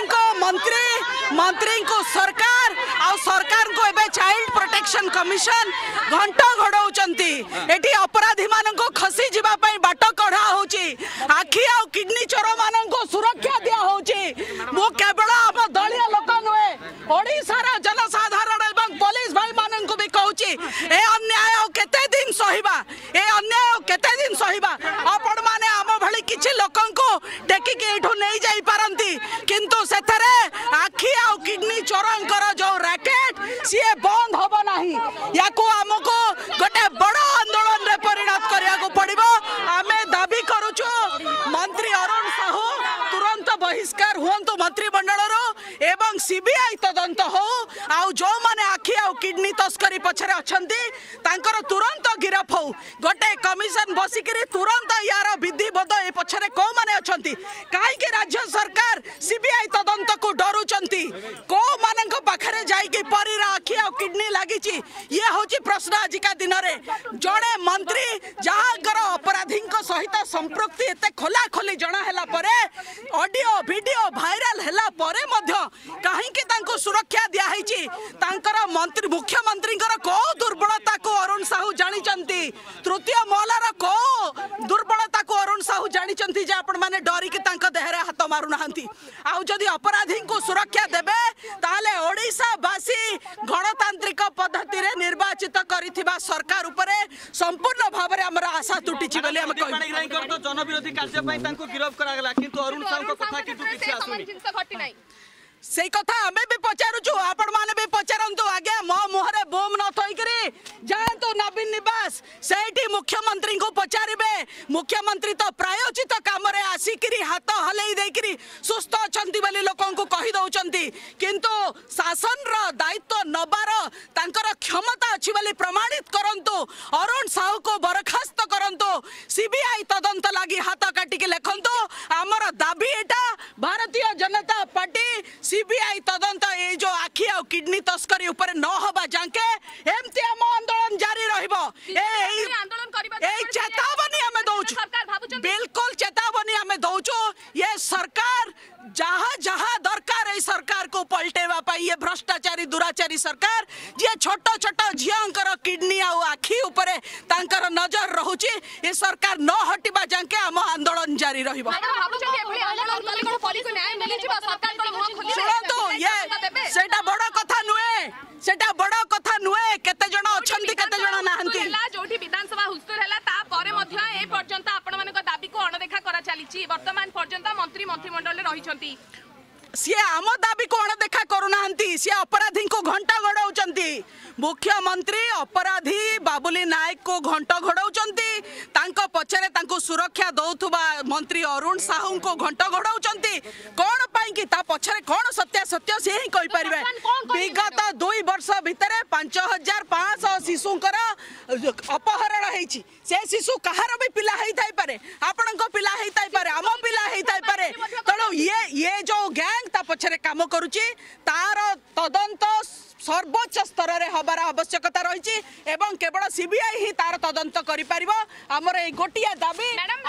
S9: मंत्री को सरकार आ सरकार को एबे चाइल्ड प्रोटेक्शन कमिशन घंटा घोड़ाउचंती एठी अपराधी मान को खसी जीवा पई बाट कढ़ा होची आखी आ किडनी चोर मान को सुरक्षा दिया होची मो केवल हम दलिया लोक नुए ओडिसा रा जनसाधारण एवं पुलिस भाई मान को भी कहूची ए अन्याय केते दिन सहिबा ए अन्याय केते दिन सहिबा आपण माने हम भली किछि लोकन को टेकी के एठो नै जाई पारंती किंतु सेथरे आखी आ किडनी चोरंकर जो रैकेट सीए बंद होबो नाही याको हमको गोटे बड़ आंदोलन रे परिणत करिया को पड़िबो आमे दाबी करूछु मंत्री अरुण साहू तुरंत बहिष्कार हुंतु मंत्रिमंडल रो एवं सीबीआई तदंत हो आउ जो माने आखी आ किडनी तस्करी पछरे अछंती तांकर तुरंत गिरफ हो गोटे कमिशन बसिकरी तुरंत यार विधिबद्ध ए पछरे को माने अछंती काहे के राज्य सरकार सीबीआई तदंत को डरुचंती को मानक पाखरे जाई के परीरा आखी आ किडनी लागिची ये होची प्रश्न आज का दिन रे जड़े मंत्री जहांकर अपराधी सहित संपृक्ति एते खोला खोली जना हैला परे ऑडियो वीडियो वायरल हैला परे मध्य काहे के तांको सुरक्षा दिया हैची तांकर मंत्री मुख्यमंत्री को दुर्बलता को अरुण साहू जानी चंती तृतीय महलार को दुर्बलता को अरुण साहू जानी चंती जे आपण माने डरी के तांको देहरे हाथ मारू नाहंती आउ जदी अपराधी को सुरक्षा देबे ताले ओडिसा वासी गणतांत्रिक पद्धति रे निर्वाचित करिथिबा सरकार उपरे संपूर्ण भाव रे हमरा आशा टूटिछि बोली हम कहि
S8: तो जनविरोधी कार्य पई तांको गिरफ करा गेला किंतु अरुण साहू को कथा किंतु किछि आसुनी
S9: से कथा हमें भी पचारुछु आपण माने भी पचारंतु आगे मो मुहरे बोम न थई करी जायंतु नवीन निवास सेठी मुख्यमंत्री को पचारिबे मुख्यमंत्री तो प्रायोजित काम रे आसिकरी हाथ हलेई देकरी सुस्त अछंती बोली लोकन को कहि दउचंती किंतु शासन रो दायित्व नबार तांकर क्षमता अछि बोली प्रमाणित करंतु अरुण साहू को बरखास्त करंतु सीबीआई तदंत लागि हाथ काटी के लेखंतु हमर दाबी एटा भारतीय जनता पार्टी सीबीआई तदंत ए जो आखी आ किडनी तस्करी ऊपर न होबा जांके एमती हम आंदोलन जारी रहइबो ए चेतावनी हमें दउछु बिल्कुल चेतावनी हमें दउछु ये सरकार जहाँ जहाँ दरकार है सरकार को पलटेवा पाई ये भ्रष्टाचारी दुराचारी सरकार जे छोट छोट झियांकर किडनी आ आखी ऊपर तांकर नजर रहुची ये सरकार न हटिबा जांके हम आंदोलन जारी रहइबो सुनतु ये सेटा बड़ कथा नुए सेटा बड़ कथा नुए केते जण अछंती केते जण नाहंती
S10: जोठी विधानसभा हुस्तुर हैला ता परे मध्य ए पर्यंत आपण मानक दाबी को अणदेखा करा चलीची वर्तमान पर्यंत मंत्रिमंडल रे रहिछंती
S9: सी आम दाबी को अणदेखा करूनाहांती सी अपराधी को घंटा घोड़ाउचंती मुख्यमंत्री अपराधी बाबुली नायक को घंटा घोड़ाउचंती तांको पछरे तांको सुरक्षा दउथुबा मंत्री अरुण साहू को घंटा घोड़ाउचंती कोन पाई कि ता पछरे कोन सत्य सत्य से ही कहि परिबे विगत 2 वर्ष भितरे 5500 शिशुंकर अपहरण हेछि से शिशु कहार भी पिला हेइ थाइ पारे आपन को पिला हेइ थाइ पारे आम पिला हेइ थाइ पारे तणो ये जो गैंग ता पछरे काम करूची तार तदंत सर्वोच्च स्तर रे हबार आवश्यकता रही एवं केवल सीबीआई ही तार तदंत करि परिबो हमर ए गोटिया दाबी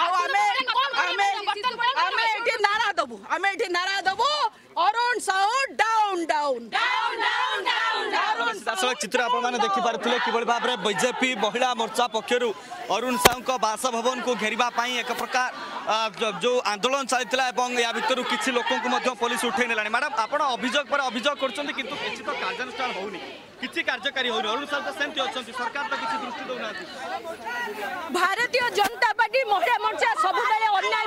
S9: आमे एठी नारा दबु Arun Sahu down down down down down
S8: दर्शक चित्र आपण माने देखि पारथिले किबळ भाव रे बीजेपी महिला मोर्चा पक्षरु अरुण साहू को बासभवन को घेरिबा पई एक प्रकार जो आंदोलन चलतिला एवं या भितरु किछि लोकन को मध्ये पुलिस उठै नेलानी मैडम आपण अभियोग पर अभियोग करछन्ती किंतु किछि तो कार्यानुष्ठान होउनी किछि कार्यकारी होउनी अरुण साहू तो सेंति अछन्ती सरकार तो किछि दृष्टि दउनाती
S10: भारतीय जनता पार्टी महिला मोर्चा सब बेले अन्याय विरुद्ध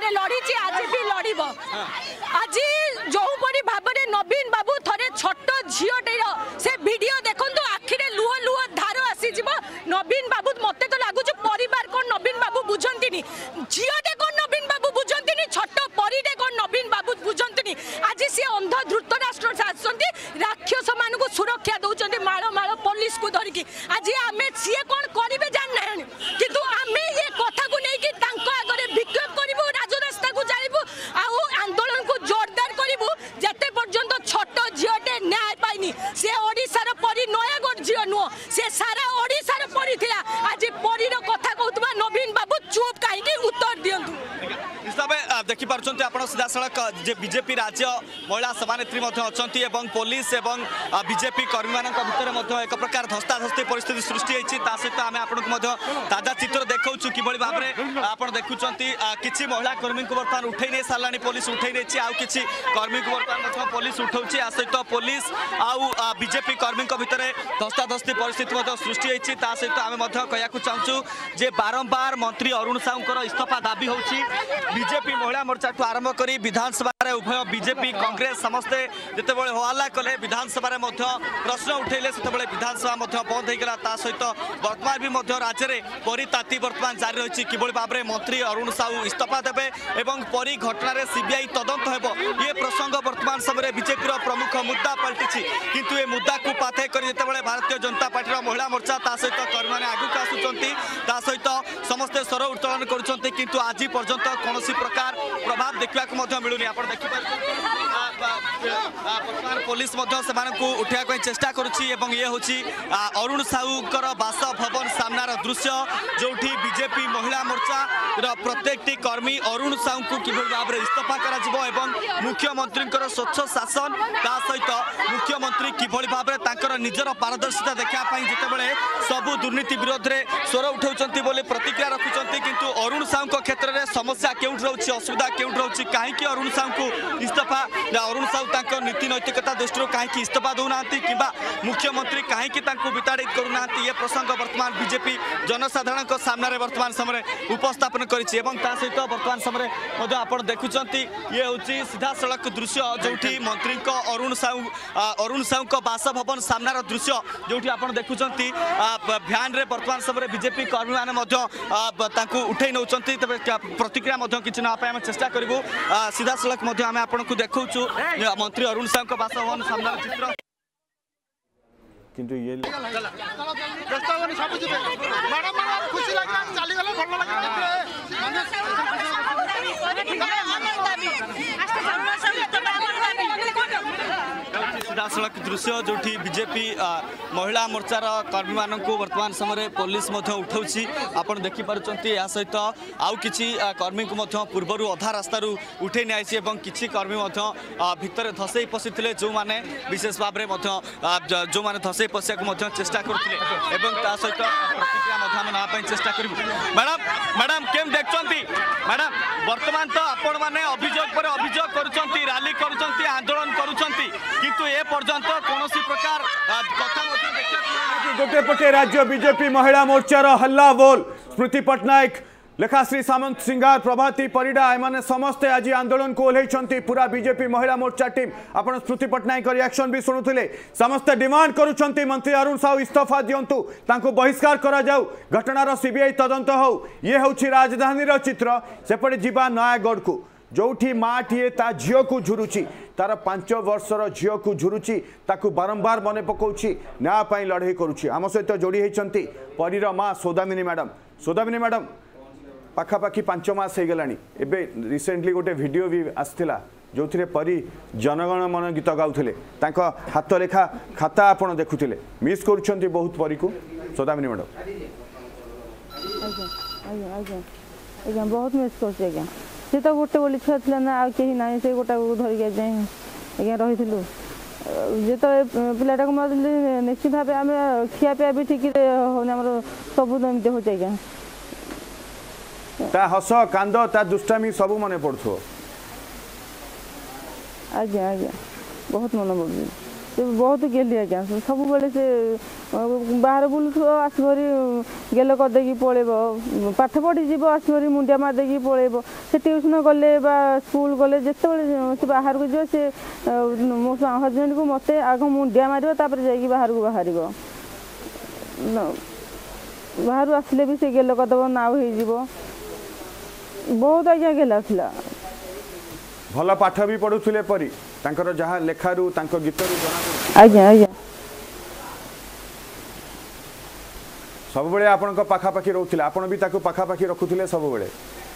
S10: ଥରେ ଲଢିଛି ଆଜି ବି ଲଢିବ। ଆଜି ଯୋଉପରି ଭାବରେ ନବୀନ ବାବୁ ଥରେ ଛୋଟ ଝିଅଟିର ସେ ଭିଡିଓ ଦେଖନ୍ତୁ ଆଖିରେ ଲୁହ ଲୁହ ଧାର ଆସିଯିବ। ନବୀନ ବାବୁ ମତେ ତ ଲାଗୁଛି ପରିବାର କୋଣ ନବୀନ ବାବୁ ବୁଝନ୍ତିନି, ଝିଅଟେ କୋଣ ନବୀନ ବାବୁ ବୁଝନ୍ତିନି, ଛୋଟ ପରିଟେ କୋଣ ନବୀନ ବାବୁ ବୁଝନ୍ତିନି। ଆଜି ସେ ଅନ୍ଧ ଧୃତରାଷ୍ଟ୍ର ଆସୁଛନ୍ତି ରାକ୍ଷସ ମାନଙ୍କୁ ସୁରକ୍ଷା ଦଉଛନ୍ତି ମାଳ ମାଳ ପୋଲିସ କୁ ଧରିକି। ଆଜି ଆମେ ସିଏ କଣ କରିବେ ଜାଣିନାହାନ୍ତି, କିନ୍ତୁ ଆମେ ଏ କଥାକୁ ନେଇକି ତାଙ୍କ ଆଗରେ ବିକ୍ଷୋଭ କରିବୁ, ରାଜରାସ୍ତାକୁ ଯାଇବୁ ଆଉ ଆନ୍ଦୋଳନକୁ ଜୋରଦାର କରିବୁ ଯେତେ ପର୍ଯ୍ୟନ୍ତ ଛୋଟ ଝିଅଟେ ନ୍ୟାୟ ପାଇନି। ସେ ଓଡ଼ିଶାର ପରି ନୟାଗଡ଼ ଝିଅ ନୁହଁ, ସେ ସାରା ଓଡ଼ିଶାର ପରି ଥିଲା। ଆଜି ପରୀର କଥା କହୁଥିବା ନବୀନ ବାବୁ ଚୁପ୍ କାହିଁକି ଉତ୍ତର ଦିଅନ୍ତୁ।
S8: हिसाबे देखि पार्छन्ते आपण सीधा सड़क जे बीजेपी राज्य महिला सभानेत्री मध्य अछंती एवं पुलिस एवं बीजेपी कर्मी मानक भितर मध्य एक प्रकार धस्ताधस्ती परिस्थिति सृष्टि होईछि। ता सहित आमे आपण को मध्य ताजा चित्र देखाउछु किबळी भाबरे आपण देखुचंती किछि महिला कर्मी को वर्तमान उठै नै सालानी पुलिस उठै नैछि, आ किछि कर्मी को वर्तमान मध्य पुलिस उठौछि। आ सहित पुलिस आ बीजेपी कर्मी को भितर धस्ताधस्ती परिस्थिति मध्य सृष्टि होईछि। ता सहित आमे मध्य कहयाकु चाहूछु जे बारंबार मंत्री अरुण साहुंकर इस्तीफा दाबी होउछि। बीजेपी महिला मोर्चा ठू आरंभ करी विधानसभा उभय बीजेपी कांग्रेस समस्ते जितेबाला हल्ला कले विधानसभा प्रश्न उठेले से विधानसभा बंद हो गला। सहित वर्तमान भी राज्य में परिताती वर्तमान जारी रही किभली भाव में मंत्री अरुण साहू इस्तीफा देवे और परी घटन सीबीआई तदंत हो ये प्रसंग वर्तमान समय बीजेपी प्रमुख मुद्दा पलटि। किंतु ये मुद्दा को पाथे कर जितेबाला भारतीय जनता पार्टी महिला मोर्चा ता सहित कर्मी मैंने आगू आसुच्च सहित समस्ते स्वर उत्तोलन करुँच किंतु आज पर्यंत कौन प्रकार प्रभाव देखा मिलूनी। आप वर्तमान पुलिस उठाई चेष्टा करुच्ची। ये हूँ अरुण साहूकर बासभवन सामनार दृश्य जो बीजेपी महिला मोर्चा प्रत्येक कर्मी अरुण साहू को किभली भाव में इस्तीफा कर मुख्यमंत्री स्वच्छ शासन ता सहित मुख्यमंत्री किभली भाव में निजर पारदर्शिता देखापी जितेबाला सबू दुर्नीति विरोध में स्वर उठाउछंती बोली प्रतिक्रिया रखुंट किंतु अरुण साहू क्षेत्र में समस्या केउठ रहउछि, असुविधा केउठ रहउछि, काहेकि अरुण साहू को इस्तीफा अरुण साहू तांको नीति नैतिकता दृष्टि काहेकि इस्तीफा दउनांती किबा मुख्यमंत्री काहेकि तांको विताड़ित करूनांती ये प्रसंग वर्तमान बीजेपी जनसाधारण को सामने वर्तमान समय उपस्थापन करिछि। एवं ता सहित वर्तमान समय मध्य आपण देखुचंती ये होछि सीधा सड़क दृश्य जोठी मंत्री को अरुण साहू को बासभवन सामनार दृश्य जोठी आपण देखुचंती भ्यान रे वर्तमान समय बीजेपी कर्मी माने मध्य तांको उठै नउचंती। तबे प्रतिक्रिया मध्य किछि ना पाए चेष्टा करिवु। सीधा सड़क मध्य आमे आपण को देखौछु मंत्री अरुण साहू को बासभवन सामनार चित्र
S1: किंतु ये
S7: खुशी लगे चली गले भल
S8: सीधा सड़क दृश्य जो बीजेपी महिला मोर्चार कर्मी मान वर्तमान समय पुलिस उठाऊँगी। आप देखिपुं या सहित आउ कि कर्मी को पूर्वर अधा रास्तार उठे नहीं किसी कर्मी भितर धसई पशि जो मैंने विशेष भाव में जो मैंने धसई पशिया चेष्टा करते सहित प्रतिक्रिया चेष्टा कर। मैडम केम देखते मैडम वर्तमान तो आपण मैंने अभियोग पर अभियोग करुँच रैली करुँच आंदोलन करुँच किंतु ए पर्यंत कौन प्रकार कथा
S1: गोटे पटे राज्य बीजेपी महिला मोर्चार हल्ला बोल स्मृति पट्टनायक लेखाश्री सामंत सिंगार प्रभाती परिडा एमाने समस्ते आज आंदोलन को ओह्लैछंती पूरा बीजेपी महिला मोर्चा टीम। आपण स्मृति पट्टनायक रिएक्शन भी शुणुथिले समस्ते डिमांड करुछंती मंत्री अरुण साहू इस्तीफा दियंतु तांको बहिष्कार करा जाऊ घटनार सीबीआई तदंत हो। ये होछि राजधानीर चित्र सेपटे जिबा नयागढ़ को जोठी माटीए ता झील को झुरुची तार 5 वर्षर झील को झुरुची ताकू बारंबार मन पकाउची न्याय पाई लड़ाई करुची। आम सहित जोड़ी होती परीर माँ सौदामिनी मैडम पाखापाखि 5 मास हो गला एबे रिसेंटली गोटे वीडियो भी आसला जो परी जनगण मन गीत गाउथिले तांको हाथ लेखा खाता आपण देखुथिले मिस करूछंती बहुत परी को सौदामिनी मैडम
S11: बहुत मिस करछी आज्ञा से तो गोटे बोली छुआ थी ना आ कहीं ना से गोटा धरिक आज्ञा रही जे तो पिलाटा को निश्चित भाव आम खियापिया भी ठीक हो सब एमती हो आज्ञा
S1: ता हस कांद ता दुष्टामी सब मन पड़थो
S11: आज्ञा बहुत मन पड़ू से बहुत गेली आज्ञा सब बेले से बाहर बुलुथ आसभरी गेल करदेकी पलैब पाठ पढ़ी जीव आसभरी मुंडिया मारदेकी पलैब से ट्यूशन गले स्कूल गले जिते से बाहर को जी से मो हजबैंड को मत आग मुंडिया मार जाकि बाहर को बाहर बाहर आसिले भी से गेल करदेव नाव हो बहुत आज्ञा गेला थिला
S1: भल पाठ भी पढ़ुले परी तांकर जहाँ लेखारू तांको गीतरू जना
S11: आज्ञा आज्ञा
S1: सब बेले आपण पाखापाखि रोले आपण भी ताको पाखापाखि रखुले सब बेले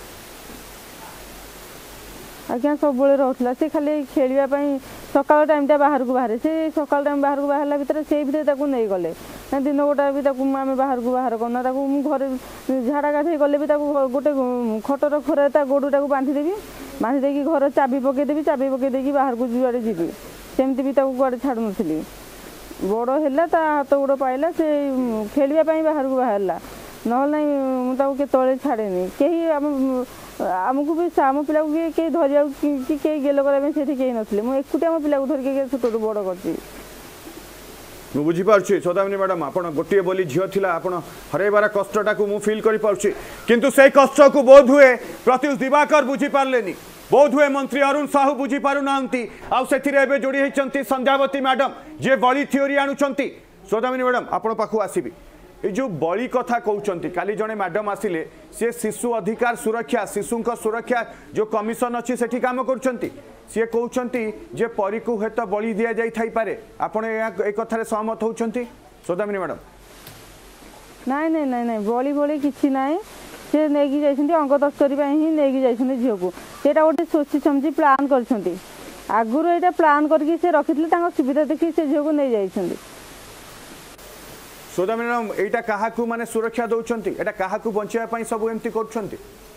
S11: आज्ञा सब बेले रोला से खाली खेलवाई सकाल टाइमटा बाहर को बाहर से सकाल टाइम बाहर को बाहर भितर से भितर नहीं गले दिन गोटा भी आम बाहर को बाहर करना घर झाड़ा गाधे गले भी गोटे खटर खोर गोड़टा बांधिदेवी बांधिदेकी घर चाबी पकईदेवी चाबी पकईदेकी बाहर को जुआड़े जी सेमती भी कुआड़े छाड़ू नी बड़ है हाथ गोड़ पाइला से खेलवाई बाहर को बाहर ना मुझे के छाड़े कहीं आमको भी आम पिला कहीं धरिया कि कहीं गेल कराई से कहीं नथिले मुझे एकुटी आम पिला धरिक छोट बड़ कर
S1: बुझीपार सौदामिनी मैडम आप गोटे बोली झील थिला आप हरैबार कष्टा को मुझे फिल करें किंतु से कष्ट को बोध हुए प्रत्युष दिवाकर बुझीपारे बोध हुए मंत्री अरुण साहू बुझीपार ना आउ जोड़ी होती संध्यावती मैडम जे बड़ी थ्योरी आणुंट सौदामिनी मैडम आपण पाखु आसबि ये जो बड़ी कथा कहते काली जड़े मैडम आसिले सी शिशु अधिकार सुरक्षा शिशु सुरक्षा जो कमिशन अच्छी से काम कर सी कहते जे परी को हेत बलि दि जाए आपण एक कथार सहमत होती सौदामिनी मैडम
S11: नाई नाई नाई नाई बलि बलि किसी ना सी नहीं जाइए अंग तस्करी ही नहीं जाइए झील को सेटा गोटे सोची समझी प्लां कर आगुरी यहाँ प्लां करके रखी सुविधा देखिए से झील को नहीं जाइए
S1: सौदामिनी मैडम एटा काहाकू माने सुरक्षा दौरान एटा काहाकू बचाई सब एमती कर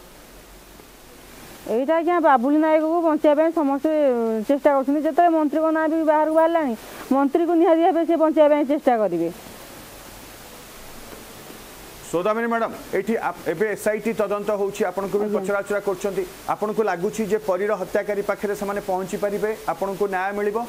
S11: एटा क्या बाबुली नायक को बचाई समस्त चेष्टा कर मंत्री को ना भी बाहर को बाहर मंत्री को निहाती भाव से बचाई चेष्टा करेंगे
S1: सौदामिनी मैडम ये एसआईटी तदंत होची आपन को भी पचराचरा करछंती आपन को लागुची जे परीर हत्याकारी पाखरे से माने पहुंची परिबे आपन को न्याय मिलिबो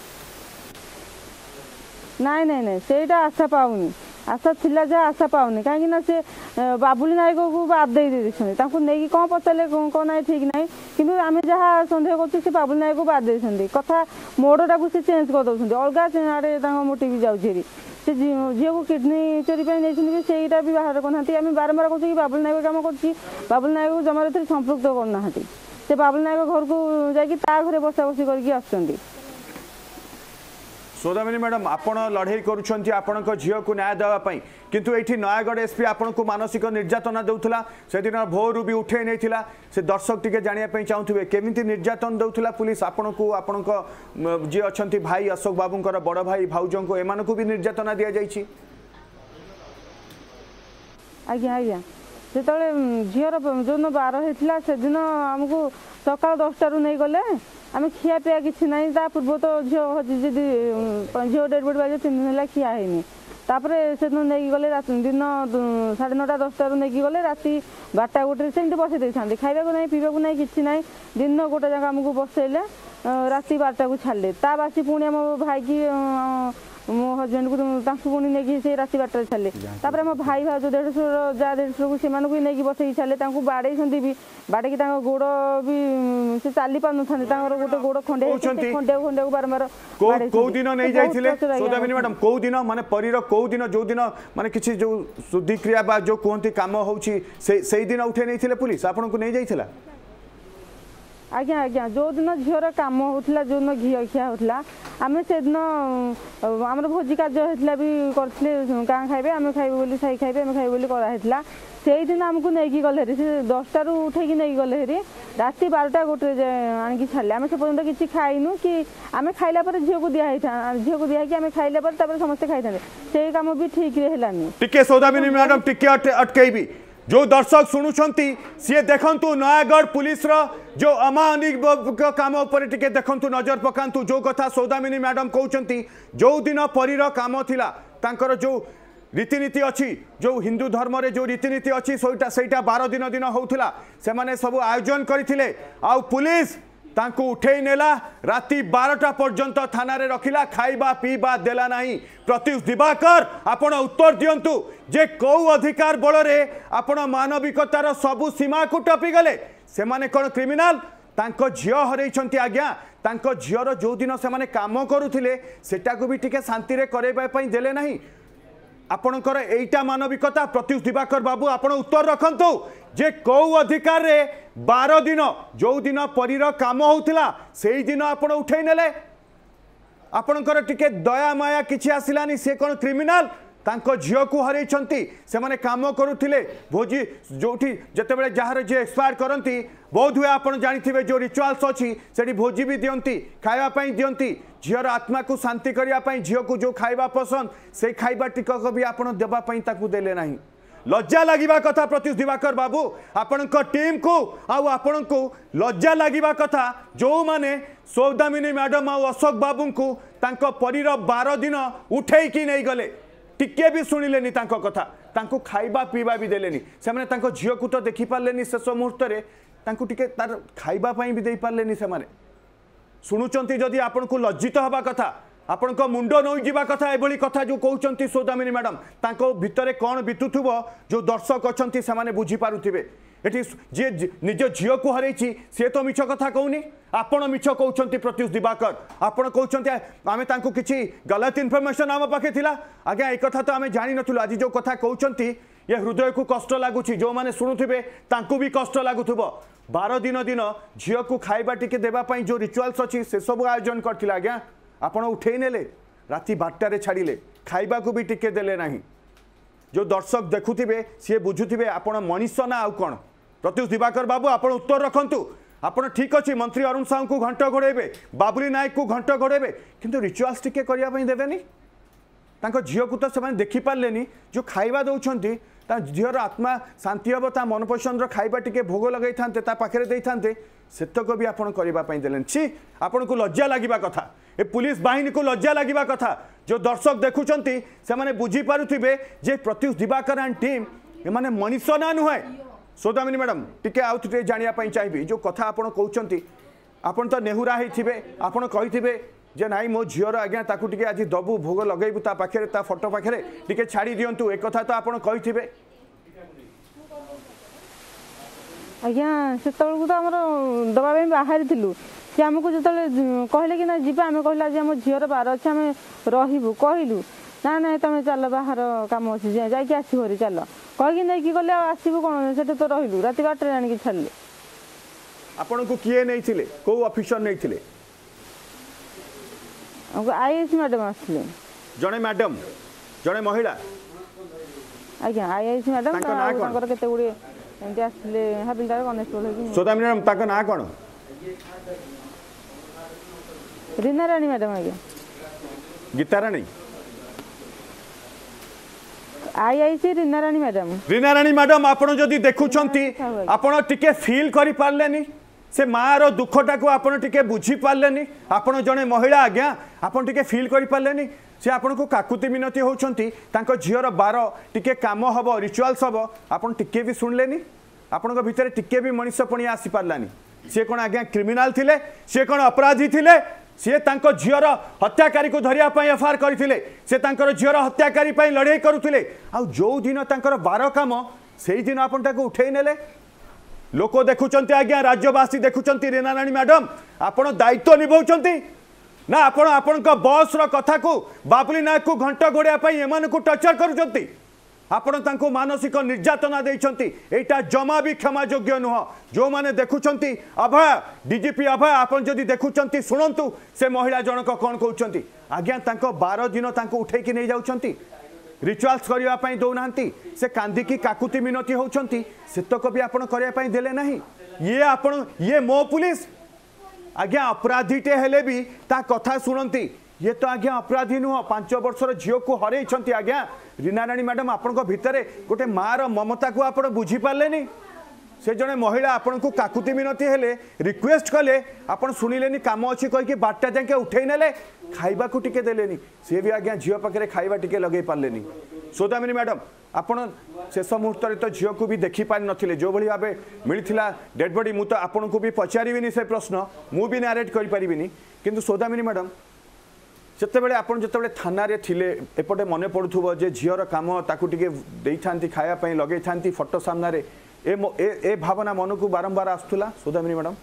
S11: नाई नाई नाई सेटा आशा पाऊनी आशा थिला जा आशा पाऊनी कहीं से बाबुली नायक को बाद दे नहीं कौन पचारे कौन ना ठीक ना कि आम जहाँ सन्देह कर बाबुली नायक को बाद दे कथा मोडटा को चेंज कर दौरान अलग आड़े मोटिव जाऊँगी से झील को किडनी चोरी नहीं सेटा भी बाहर करना आम बारंबार कहे बाबुली नायक कम कर बाबुली नायक को जमार संपृक्त करना से बाबुली नायक घर को जाकर बसा बसी करके
S1: सौदामिनी मैडम आपण लड़ाई करुँच आपण झील को न्याय देवाई किंतु ये नयागढ़ एसपी आपण को मानसिक निर्यातना देउथला से दिन भोर भी उठे नहीं से दर्शक टिके जानिया चाहूथे केमिति निर्यातन देउथला पुलिस आपण को आपण जी अच्छा भाई अशोक बाबूंकर बड़ भाई भाउजों को एमान को भी निर्यातना दि जाइए
S11: आज्ञा आज्ञा जो झीर जो बार होता से दिन आमको सकाल 10 नहीं गले आम खिया पिया किसी ना पूर्व तो झील झील डेड बॉडी बाजे 3 दिन है खिया है तापर से दिन नहीं गले दिन 9:30 10 नहीं गले राति 12टा गोटे से बसई दे खावा नहीं पीवा नहीं किसी ना दिन गोटे जगह आमको बसैले राति 12टा को छाड़े ता बासी पुणी आम भाई की मो हजबैंड को पुणी नहीं से राति 12टा छाड़े तापर आम भाई भाज 150 जा 150 को से नहीं बसई छाड़े बाड़े भी बाड़े गोड़ भी से चली पार ना गोटे गोड़ खंडे खंडे खंडे बारंबार
S1: कौ दिन नहीं जाइए सौदामिनी मैडम कौ दिन माने परीर कौ दिन जो दिन माने किसी जो शुद्धिक्रिया बा जो कहते काम होउची से दिन उठे नहीं पुलिस आपन को नहीं जाइला
S11: आज्ञा आज्ञा जो दिन झीर कम होता जो दिन घी खिया होता आम से दिन आम भोजी कार्य होता भी करते क्या खाइबे आम खाइबे बोली साई खाइबे आम खाइबे बोली कराइला से दिन आमको नहीं गले से 10टार उठे नहीं गले हेरी राति 12टा गोटे आणिकी छाड़े आम से पर्यटन किसी खाइनु कि आम खाइला झील को दिखाई झील को दिखाई आम खाइला समस्ते खाई से कम भी ठीक है
S1: टिके सौदामिनी मैडम टिके अटकैबी जो दर्शक शुणुंट सी देखु नयागढ़ पुलिस रो जो अमानिक काम उपर टिके देखु नजर पकांतु जो कथा सौदामिनी मैडम कहते जो दिन परीर काम थिला तांकर जो रीतिनीति अच्छी जो हिंदू धर्म रे जो रीतिनीति अच्छी सहीटा 12 दिन होउथला से माने सब आयोजन करथिले आ पुलिस तांको उठेई नेला राति 12टा पर्यंत थाना रे रखिला खाइबा पीबा देला नहीं। प्रत्युष दिवाकर आपण उत्तर दियंतु जे कौ अधिकार बल रे आपण मानविकतार सबु सीमा को टपी गले से माने कोन क्रिमिनल तांको झियो हरैछंती आज्ञा तांको झियोर जो दिन से माने काम करुथिले सेटा को भी टिके शांति रे करेबा पई देले नहीं। आपणकर एटा मानविकता प्रत्युष दिवाकर बाबू आपण उत्तर रखंतु जे कौ अधिकार रे 12 दिन जो दिन परीर काम होउथिला सेही दिन आपण उठेई नेले आपणकर टिके दया माया किछि आसिलानी से कोन क्रिमिनल तांको झियो को हरैछंती से माने काम करुथिले भोजी जोठी जतेबेले जहार जे एक्सपायर करंती बहुत हुए आपण जानिथिबे जो रिचुअल्स अछि सेठी भोजी भी दियंती खाइबा पई दियंती झियोर आत्मा को शांति करिया पई झियो को जो खाइबा पसंद से खाइबा टिकक भी आपण देबा पई ताकू देले नाही। लज्जा लागिबा कथा प्रत्युष दिवाकर बाबू आपणक टीम को आउ आपण को लज्जा लागिबा कथा जो माने सौदामिनी मैडम आ अशोक बाबू को तांको परीर 12 दिन उठेई कि नहीं गले टिके भी शुणिलेनी तांको कथा तांको खाइबा पीबा भी देलेनी से माने तांको झियो को तो देखि पारलेनी शेष मुहूर्त रे तांको टिके तार खाइबा पई भी देई पारलेनी से माने शुणुचंती जदि आपण को लज्जित हवा कथा आपण को मुंडो नई जीवा कथा एभली कथा जो कहउचंती सौदामिनी मैडम तांको भितरे कोन बितुथुबो जो दर्शक अछंती से माने बुझी पारुथिबे एठी जे निज झियो को हरैछि से तो मिछ कथा कहउनी आपण मिछ कहउचंती प्रत्युष दिवाकर आपण कहउचंती आमे तांको किछि गलत इन्फॉर्मेशन आम पाखे थिला आज्ञा ए कथा तो आमे जानि नथुलो आज जो कथा कहउचंती ये हृदय को कष्ट लागुछि जो माने सुनुथिबे तांको भी कष्ट लागुथुबो 12 दिन झियो को खाइबा टिके देबा पई जो रिचुअल्स अछि से सब आयोजन करथिला आज्ञा आपण उठेई नेले राति 12टा रे छाड़िले खाइबा को भी टिके देले नाही जो दर्शक देखुथिबे से बुझुथिबे आपण मनीष ना आउ कोन प्रत्युष दिवाकर बाबू आपण उत्तर रखंतु आपण ठीक अछि मंत्री अरुण साहू को घंटा घोड़ेबे बाबुली नायक को घंटा घोड़ेबे किंतु रिचुअल्स टिके करिया पई देबेनी तांको झियो को तो से देखि पारलेनी जो खाइबा दउछंती ता झियोर आत्मा शांति हम ता मन पसंद खाइबा टिके भोग लगै थांते ता पाखरे देई थांते सेतक भी आपण करबा पई देलेन छी आपण को लज्जा लागिबा कथा ए पुलिस बाहिनी को लज्जा लागिबा कथा जो दर्शक देखुचंती से माने बुझी पारुथिबे जे प्रत्युष दिवाकर एंड टीम ए माने मनीष ना नुहे। सौदामिनी मैडम टिके आउट टे जानिया पई चाहिबी जो कथा आपण कहउचंती आपण तो नेहुरा हेथिबे आपण कहिथिबे जे नाई मो झियोर आज्ञा ताकू टिके आज दबु भोग लगेबु ता पाखरे ता फोटो पाखरे टिके छाड़ी दियंतु एक कथा तो आपण कहिथिबे
S11: आज्ञा से तळकु तो हमर दबा में बाहर थिलु से हमको जतले कहले कि ना जीवा हमें कहला जे हम झियोर 12 अछि हमें रहिबु कहलु ना ना तमे चल बाहर काम अछि जाय कि आसी भरी चल कह कि नै कि गले आसीबु कोन सेटे तो रहिलु राति 12 रे आनी कि छाडले
S1: आपण को किए नै थिले को ऑफिसर नै थिले
S11: हमको आईएएस मैडम आसले
S1: जने महिला
S11: आज्ञा आईएएस मैडम तांकर केते गुडी एंती आसले हाबिलदार कनेस्टेबल होगी
S1: सौदामिनी मैडम ताका ना कोन
S11: रीना रानी मैडम आज्ञा
S1: गीता रानी
S11: आईआईसी रीना रानी
S1: मैडम आपण जदी देखुचंती आपण टिके फील करि पारलेनी से मार दुखटा को आपण टिके बुझी पारलेनी आपण जने महिला आज्ञा आपण टिके फील करि पारलेनी से आपण को काकुति मिनती होउचंती तांको झियोर 12 टिके काम हबो रिचुअल्स हबो आपण टिके भी सुनलेनी आपण को भितरे टिके भी मनुष्यपणी आसी पारलानी से कोन आज्ञा क्रिमिनल थिले से कोन अपराधी थिले से तांको झियोर हत्याकारी को धरिया पई एफआईआर करथिले से तांकर झियोर हत्याकारी पई लड़ाई करुथिले आ जो दिन तांकर 12 काम सेही दिन आपण ताको उठेई नेले लोक देखुचंती आज्ञा राज्यवासी देखुचंती रीना रानी मैडम आपण दायित्व निभाउचंती ना आपण आपणक बॉस रो कथा को बाबुली नायक को घंटा गोड़िया पई एमान को टर्चर करूचंती आपण तांको मानसिक निर्यातना देइचंती एटा जमा भी क्षमा योग्य नुह जो माने देखुचंती अभय डीजीपी अभय आपण जदी देखुचंती सुनंतु से महिला जनक कोन कहउचंती आज्ञा तांको 12 दिन तांको उठै कि नै जाउचंती रिचुअल्स करिया पई दउनांती से कांदी की काकुति मिनती होउचंती सेतक भी आपण करिया पई देले नाही ये मो पुलिस आज्ञा अपराधीटे हेले भी ता कथा सुनंती ये तो आज्ञा अपराधी नुह 5 वर्षर झियो को हरैछंती आज्ञा रीना रानी मैडम आपण को भितरे गोटे मार ममता को आपण बुझी पारलेनी से जने महिला आपण को काकुति मिनती हेले रिक्वेस्ट कले आपण सुनिलेनी काम अछि कह कि 12टा जाके उठै नेले खाइबा को टिके देलेनी से भी आज्ञा झियो पाखरे खाइबा टिके लगै पारलेनी सौदामिनी मैडम आपण शेष मुहूर्त तो झील को भी देखी पारि नथिले जो भली भाबे मिलिथिला डेड बॉडी मु तो आपन को भी पचारिबिनी से प्रश्न मु भी नारेट करि परिबिनी किंतु सौदामिनी मैडम जितेबाला आप जिते थाना थिले एपटे मन पड़ुव जे झीर कम ताकू टे खायापी लगे था फोटो सामने ए भावना मन को बारंबार आसुला सौदामिनी मैडम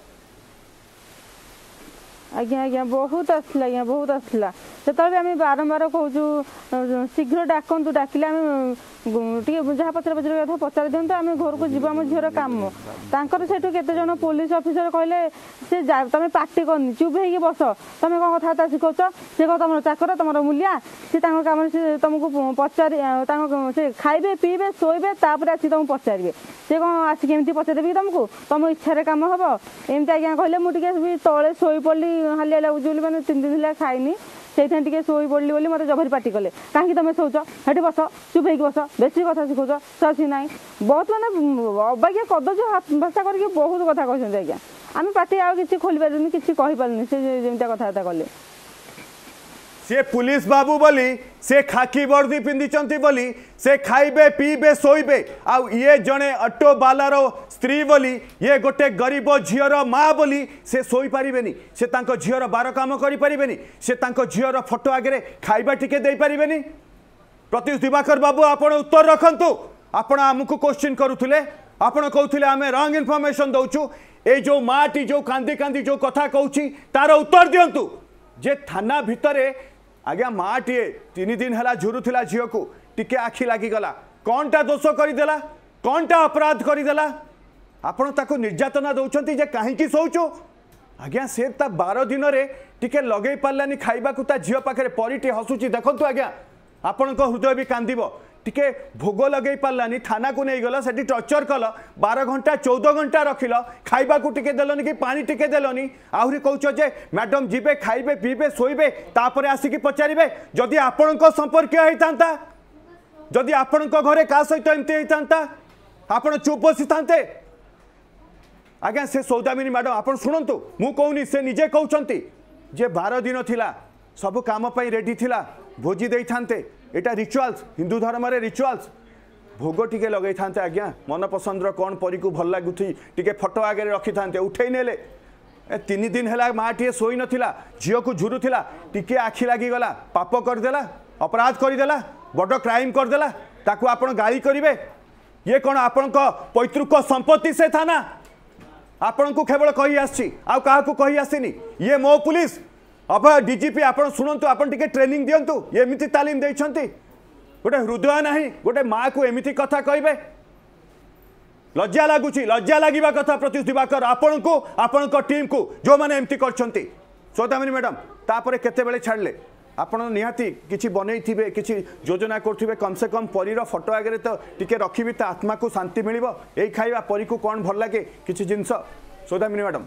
S11: आज्ञा आज्ञा बहुत आसला आज्ञा बहुत आसला से आम बारंबार कहूँ शीघ्र डाकतु डाकिले आम जहाँ पचर पचर कथा पचार दिंतु आम घर को जीव आम झीर कम तर से केते पुलिस ऑफिसर कहले से तुम पार्टी करनी चुप हो बस तुम कौन कथा शिखाच सी कह तुम चाकर तुम मूलिया सी कम से तुमको पचार से खाइबे पीबे शोबे आसी तुमको पचारे सी कौन आसिक एमती पचारे तुमको तुम इच्छा कम हम एमती आज्ञा कहले मुझे तले शोई पड़ी हालिया लगुच मैंने 3 दिन है खाइनी से शोई पड़ी बोली मत जभरी पार्टी कले कहीं तुम शोच हेटी बस चुप हो बस बेसी कथा शिखुच ससी ना बहुत मैंने अबाज्ञा कदज भाषा करके बहुत कथा कहते आज्ञा आम पार्टी आउ कि खोली पार्टी किसी कहींपारे से जमी कथबार्ता कले
S1: से पुलिस बाबू बोली से खाकी वर्दी पिंधिचंती बोली से खाइबे पीबे शोइबे आउ ये जड़े ऑटो बालार स्त्री बोली ये गोटे गरीब झीर माँ बोली से शोई पारिबेनी से तांको झीर बार काम करि पारिबेनी से तांको झीर फोटो आगे खाइबा टिके दे पारिबेनी प्रत्युष दिवाकर बाबू आपण उत्तर रखंतु आपण आमको क्वेश्चन करूथुले आपण कहउथुले आमे रॉन्ग इन्फॉर्मेशन दउछु ए जो माटी जो कांदी कांदी जो कथा कहउची तार उत्तर दियंतु जे थाना भितरे आज्ञा माटीए 3 दिन है झुरुला झील को टिके आखि लगिगला कौनटा दोष करदेला कौनटा अपराध करदेला आपण ताको निर्यातना दौरान जे कहीं शोचु आज्ञा से 12 दिन रे टिके लगे पार्लानी खाइबा को झील पाखे परिटे हसुची देखंतु आज्ञा आपण हृदय भी कांदिब टिके भोग लगे पार्लानी थाना को नहीं गला सेठी टर्चर कल 12 घंटा 14 घंटा रखिल खाइबा को टिके देलनी कि पानी टिके देलनी आहरी कहूच जे मैडम जीवे खाइबे पीबे शोइबे तापर आसिकी पचारिबे जदि आपणको संपर्क होइतांता जदि आपणको घरे का सहित एमती होइतांता आपण चुप बसी थांते आज्ञा से सौदामिनी मैडम आपण शुणंतु मु कहूनी से निजे कहउचंती जे 12 दिन थिला सब काम पई रेडी थिला भोजी देई थांते एटा रिचुअल्स हिंदू धर्म रे रिचुअल्स भोग टिके लगे था आज्ञा मन पसंद कौन परी को भल लगुथी टिके फोटो आगे रखी था उठे नेले 3 दिन है माँ टे शोई नथिला झील को झुरुला टिके आखि लगिगला पाप करदेला अपराध करदेला बड़ क्राइम करदेला ताकू आपण गाली करिवे ये कौन आपण पैतृक संपत्ति से थाना आपण को केवल कही आसी आउ काहा को कही आसीनी ये मो पुलिस अब डीजीपी आपण शुणु आपण टिके ट्रेनिंग दियंतु एमिति तालीम देइछंती गोटे हृदय नाही गोटे माँ को एमिति कथा कहबे लज्जा लागुची लज्जा लागिबा कथा प्रत्युष दिवाकर आपण को आपण टीम को जो माने एमिति करछंती सौदामिनी मैडम तापरे केते बेले छाड़ले आपण निहाती किछि बनै थिबे किछि योजना करथिबे कम से कम परीर फोटो आगे तो टिके रखिबी ता आत्मा को शांति मिलिबो एई खाइबा परी को कोन भल लागे किछि जिंस सौदामिनी मैडम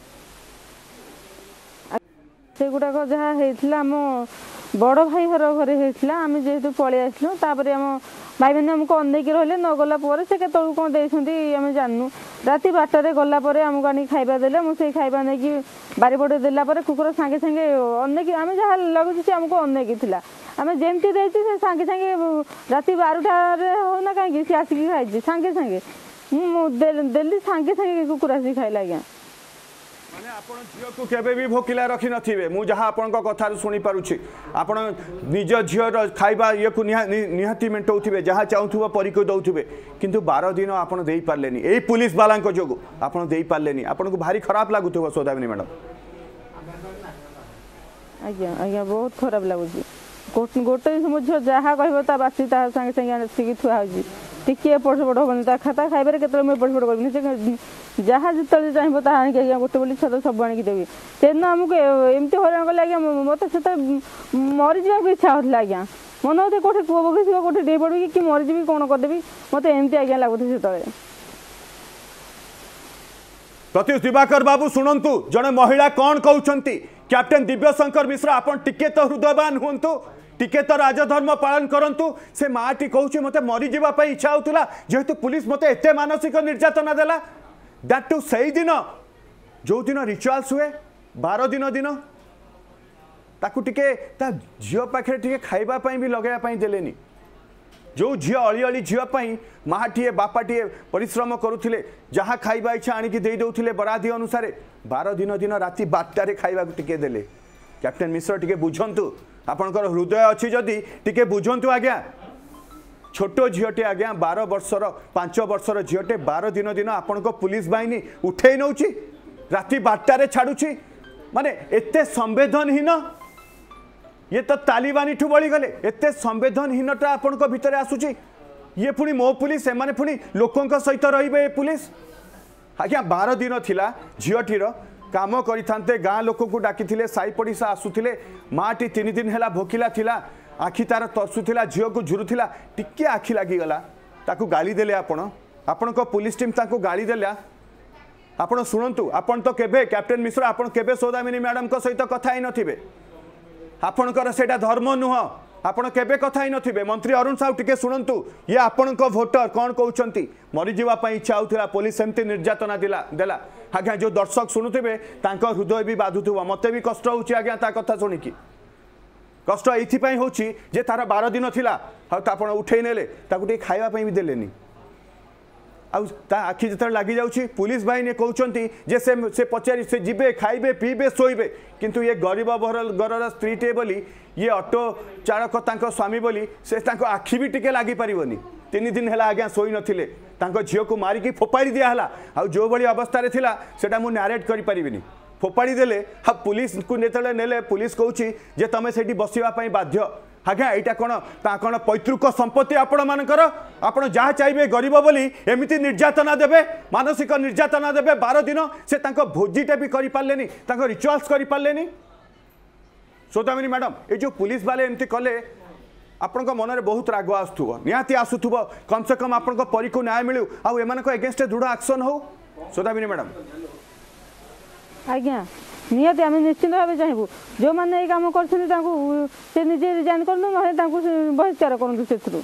S11: से गुड़ाक जहाँ होता आम बड़ भाई घर घरे होता आम जेहेतु पलि आसलु तापर आम भाई मैंने आमको अनेक रही न गला से केतु कौन देती आम जानू राति 12 गलापर आमको आनी खाइबा देले मुझे खाइबा नहीं बारिपटे देलापर कुकुर सांगे सांगे अनेक आम जहाँ लगुच से आमको अनेक थिला आम जमती देती से सांगे सांगे राति 12टार होना कहीं सी आसिक खाई सांगे सांगे देली सांगे सांगे कुकुर आसिक खाइला आज्ञा
S1: माने आपण झील को केबे भी भोकिला रखी नथिबे मु जहाँ आपण कथा शुणी पारुछि आपण निज झीर खाइबा ये को निहाती मेंटौथिबे जहाँ चाहूथुबो परी को दउथिबे किंतु 12 दिन आपण देई पारलेनी एई पुलिस वालांको जोगु आपण देई पारलेनी आपण को भारी खराब लागुथबो सौदामिनी मैडम
S11: आज्ञा आज्ञा बहुत खराब लागुछि गोटे मुझे जहाँ कह बासी ता संगे संगे आसिक थुआ हो टिके एपट सेपट हेनी खाता खाइबार केतले मुझे एपट सेपट करनी जहाँ जिते चाहिए ता आनिक आज्ञा गोटे बोली छत सब आनिक देवी तेन आमको एमती हईराण कले आज्ञा मत से मरी जावाक इच्छा होता आज्ञा मन होते कौटे कूप बगैस कौटे डे पड़ी कि मरीजी कौन करदेवी मत एमती आज्ञा लगुथे से
S1: प्रत्युष दिवाकर बाबू शुणु जड़े महिला कौन कहते कैप्टेन दिव्यशंकर मिश्र आपन टिके तो हृदयवान हुंतु टिके तो राजधर्म पालन करंतु से माटी कहूँ मत मरी जावाई इच्छा होता जेहेतु पुलिस मत एत मानसिक निर्यातना देला दैट टू सही दिन जो दिन रिचुअल्स हुए 12 दिन ताकू टिके ता झील पाखे टिके खाइबा भी लगेया देलेनी जो झी अली अली झीपाई माटीए बापाटीए परिश्रम करुले जहाँ खाइबा इच्छा आणिकी दे दौले बरादी अनुसार 12 दिन राति 12टारे खाइबा टिके देले। कैप्टेन मिश्र टिके बुझंतु आपणकर हृदय अच्छी जदि टिके बुझंतु आज्ञा छोट झीटे आज्ञा 12 वर्षर 5 वर्षर झीटे 12 दिन आपण पुलिस बाहिनी उठे नौ राति 12टारे छाड़ुची माने एते संवेदनहीन ये तो तालिबानी ठू बड़ी गले एते संवेदनहीनता आपण भितर आसुची ये पुणी मो पुलिस एमाने पुणी लोकों सहित रहिबे पुलिस आज्ञा 12 दिन थिला झीटीर काम करिथांते गाँ लोक को डाकिथिले साई पड़िशा आसुथिले माटी 3 दिन हैला भोकिला थिला आखि तार तरसुथिला झील को झुरुथिला टिके आखि लागिगला ताकू गाली देले आपण को पुलिस टीम ताकू गाली देला आपण शुणु आपण तो केबे कैप्टेन मिश्र आपण केबे सौदामिनी मैडम को सहित कथा ही नथिबे आपणकर सेटा धर्म नुह आपण केबे कथा ही नथिबे। मंत्री अरुण साहू टिके शुणु ये आपण को वोटर कौन कहउछंती मरी जीवा पई इच्छा होउथिला पुलिस एमती निर्यातना देला आज्ञा जो दर्शक शुणुथिबे तांको हृदय भी बाधुथिबो मते भी कष्ट होउची आज्ञा ता कथा सुनिकी कष्ट एइथिपाई होउची जे तार 12 दिन थिला आपण उठेई नेले ताकू टे खाइबा पई भी देलेनी आखि जो लगी जाऊँगी पुलिस बाहिनी कहते जे से पचारि से जीवे खाइबे पीबे शोबे किंतु ये गरीब घर स्त्रीटे बोली ये ऑटो चालक स्वामी बोली से आखि भी टिके लगी पारनी 3 दिन है आज्ञा शोई नथिले झील को मारिकी फोपाड़ी दिहला आ जो भाई अवस्था थिला सेटा मु नारेट करि परिबिनी फोपाड़ी देले पुलिस को नेतले नेले पुलिस कहूँ जे तमे सेठी बसिबा बाध्य आज्ञा यहाँ कौन पैतृक संपत्ति आपण मानकर आपण जहाँ चाहिए गरीब बोली एमती निर्यातना देवे मानसिक निर्यातना देवे 12 दिन से भोजीटे भी कर पारे रिचुआल्स कर पारे सौदामिनी मैडम ये जो पुलिस वाले एमती कले आपण मन में बहुत राग आसुव निहाती आसुव कम से कम आपण परी को न्याय मिलू आउ एम एगेन्स्ट दृढ़ एक्शन हो सौदामिनी मैडम
S11: आज्ञा निहती आम निश्चित भाव चाहबू जो मैंने ये कम कर निजे रिजाइन कर बहिष्कार करूँ से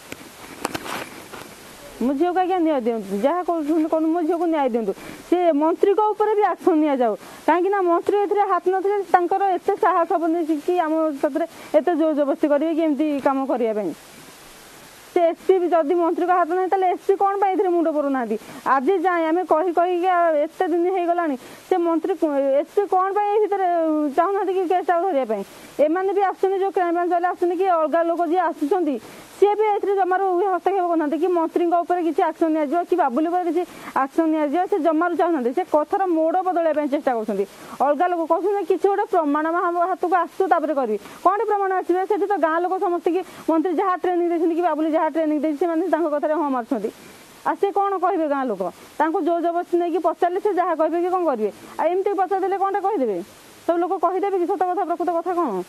S11: मो झील को आज्ञा न्याय दिंतु जहाँ कर मो झील को न्याय दिंतु से मंत्री को ऊपर भी एक्शन नि जाऊ कहीं मंत्री ए हाथ नए एत साहस हेनी कि आम साथ एत जोर जबरदस्ती करेंगे कि एमती कम करने से एसपी भी जदि मंत्री का हाथ ना ताले एसपी कौन पाई मुंड पुना आज जाए आम कही एत दिन हो गला से मंत्री एसपी कौन पाई चाहूना कि केस धरने एमाने भी आसुन जो क्राइम ब्रांच वाले आसुन कि अलग लोक जी आसुँच सी भी ए जमार हस्तक्षेप करना कि मंत्री किसी एक्शन नि कि बाबुली किसी एक्शन नि से जमार चाहूना से कथार मोड़ बदलने चेष्टा कर अलग लोग कहते किसी गोटे प्रमाण हाथ को आसू करी कौन प्रमाण आसवे से तो गाँ लोग समस्त कि मंत्री जहाँ ट्रेनिंग देते कि बाबुली जहाँ ट्रेनिंग देती कथा हाँ मार्च आ से कौन कहे गाँ लोक जोर जबरदस्ती नहीं पचारे से जहाँ कहे कि कौन करेंगे आमती पचारे कौन कहीदेवे सब लोग कहीदेवे कि सत कथा प्रकृत कथा कौन